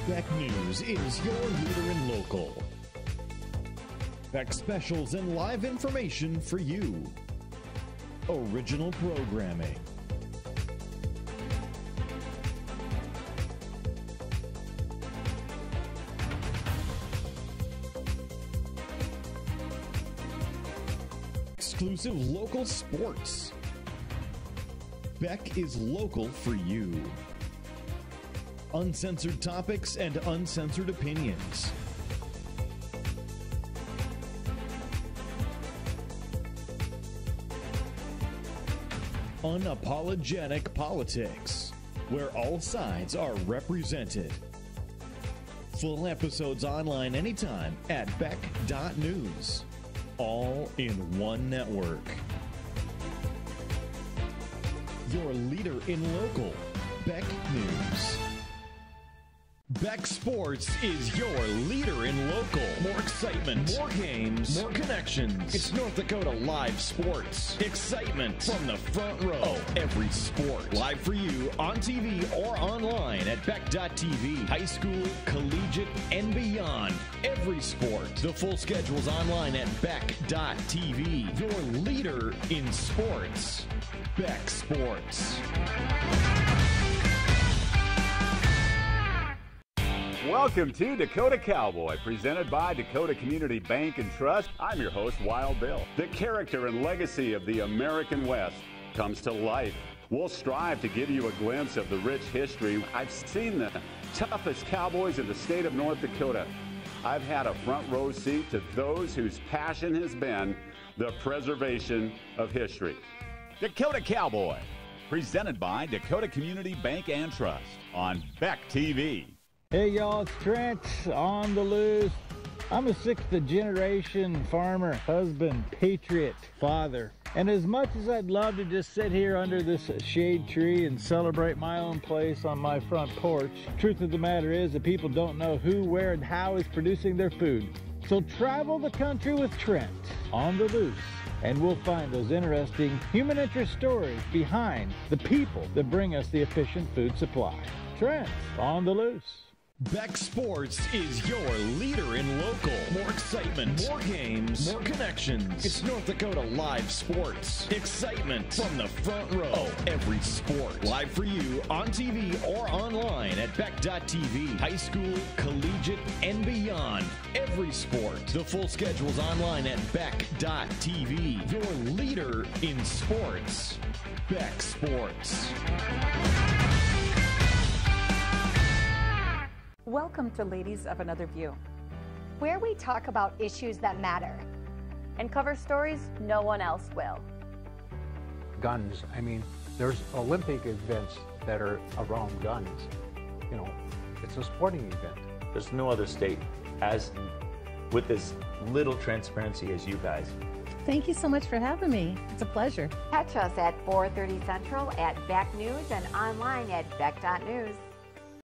Speaker 7: Beck News is your leader in local. Beck specials and live information for you. Original programming. Exclusive local sports. Beck is local for you. Uncensored topics and uncensored opinions. Unapologetic politics, where all sides are represented. Full episodes online anytime at beck dot news. All in one network. Your leader in local, Beck News. Beck Sports is your leader in local. More excitement, more games, more connections. It's North Dakota Live Sports. Excitement from the front row of every sport. Live for you on T V or online at beck dot t v. High school, collegiate, and beyond. Every sport. The full schedule's online at beck dot t v. Your leader in sports. Beck Sports.
Speaker 8: Welcome to Dakota Cowboy, presented by Dakota Community Bank and Trust. I'm your host, Wild Bill. The character and legacy of the American West comes to life. We'll strive to give you a glimpse of the rich history. I've seen the toughest cowboys in the state of North Dakota. I've had a front row seat to those whose passion has been the preservation of history. Dakota Cowboy, presented by Dakota Community Bank and Trust on Beck T V.
Speaker 16: Hey y'all, it's Trent on the loose. I'm a sixth generation farmer, husband, patriot, father. And as much as I'd love to just sit here under this shade tree and celebrate my own place on my front porch, truth of the matter is that people don't know who, where, and how is producing their food. So travel the country with Trent on the loose, and we'll find those interesting human interest stories behind the people that bring us the efficient food supply. Trent on the loose.
Speaker 7: Beck Sports is your leader in local. More excitement, more games, more connections. It's North Dakota Live Sports. Excitement from the front row of every sport. Live for you on T V or online at beck dot t v. High school, collegiate, and beyond. Every sport. The full schedule's online at beck dot t v. Your leader in sports. Beck Sports.
Speaker 13: Welcome to Ladies of Another View,
Speaker 14: where we talk about issues that matter and cover stories no one else will.
Speaker 18: Guns, I mean, there's Olympic events that are around guns. You know, it's a sporting event.
Speaker 24: There's no other state as with as little transparency as you guys.
Speaker 13: Thank you so much for having me. It's a pleasure.
Speaker 15: Catch us at four thirty Central at Beck News and online at beck dot news.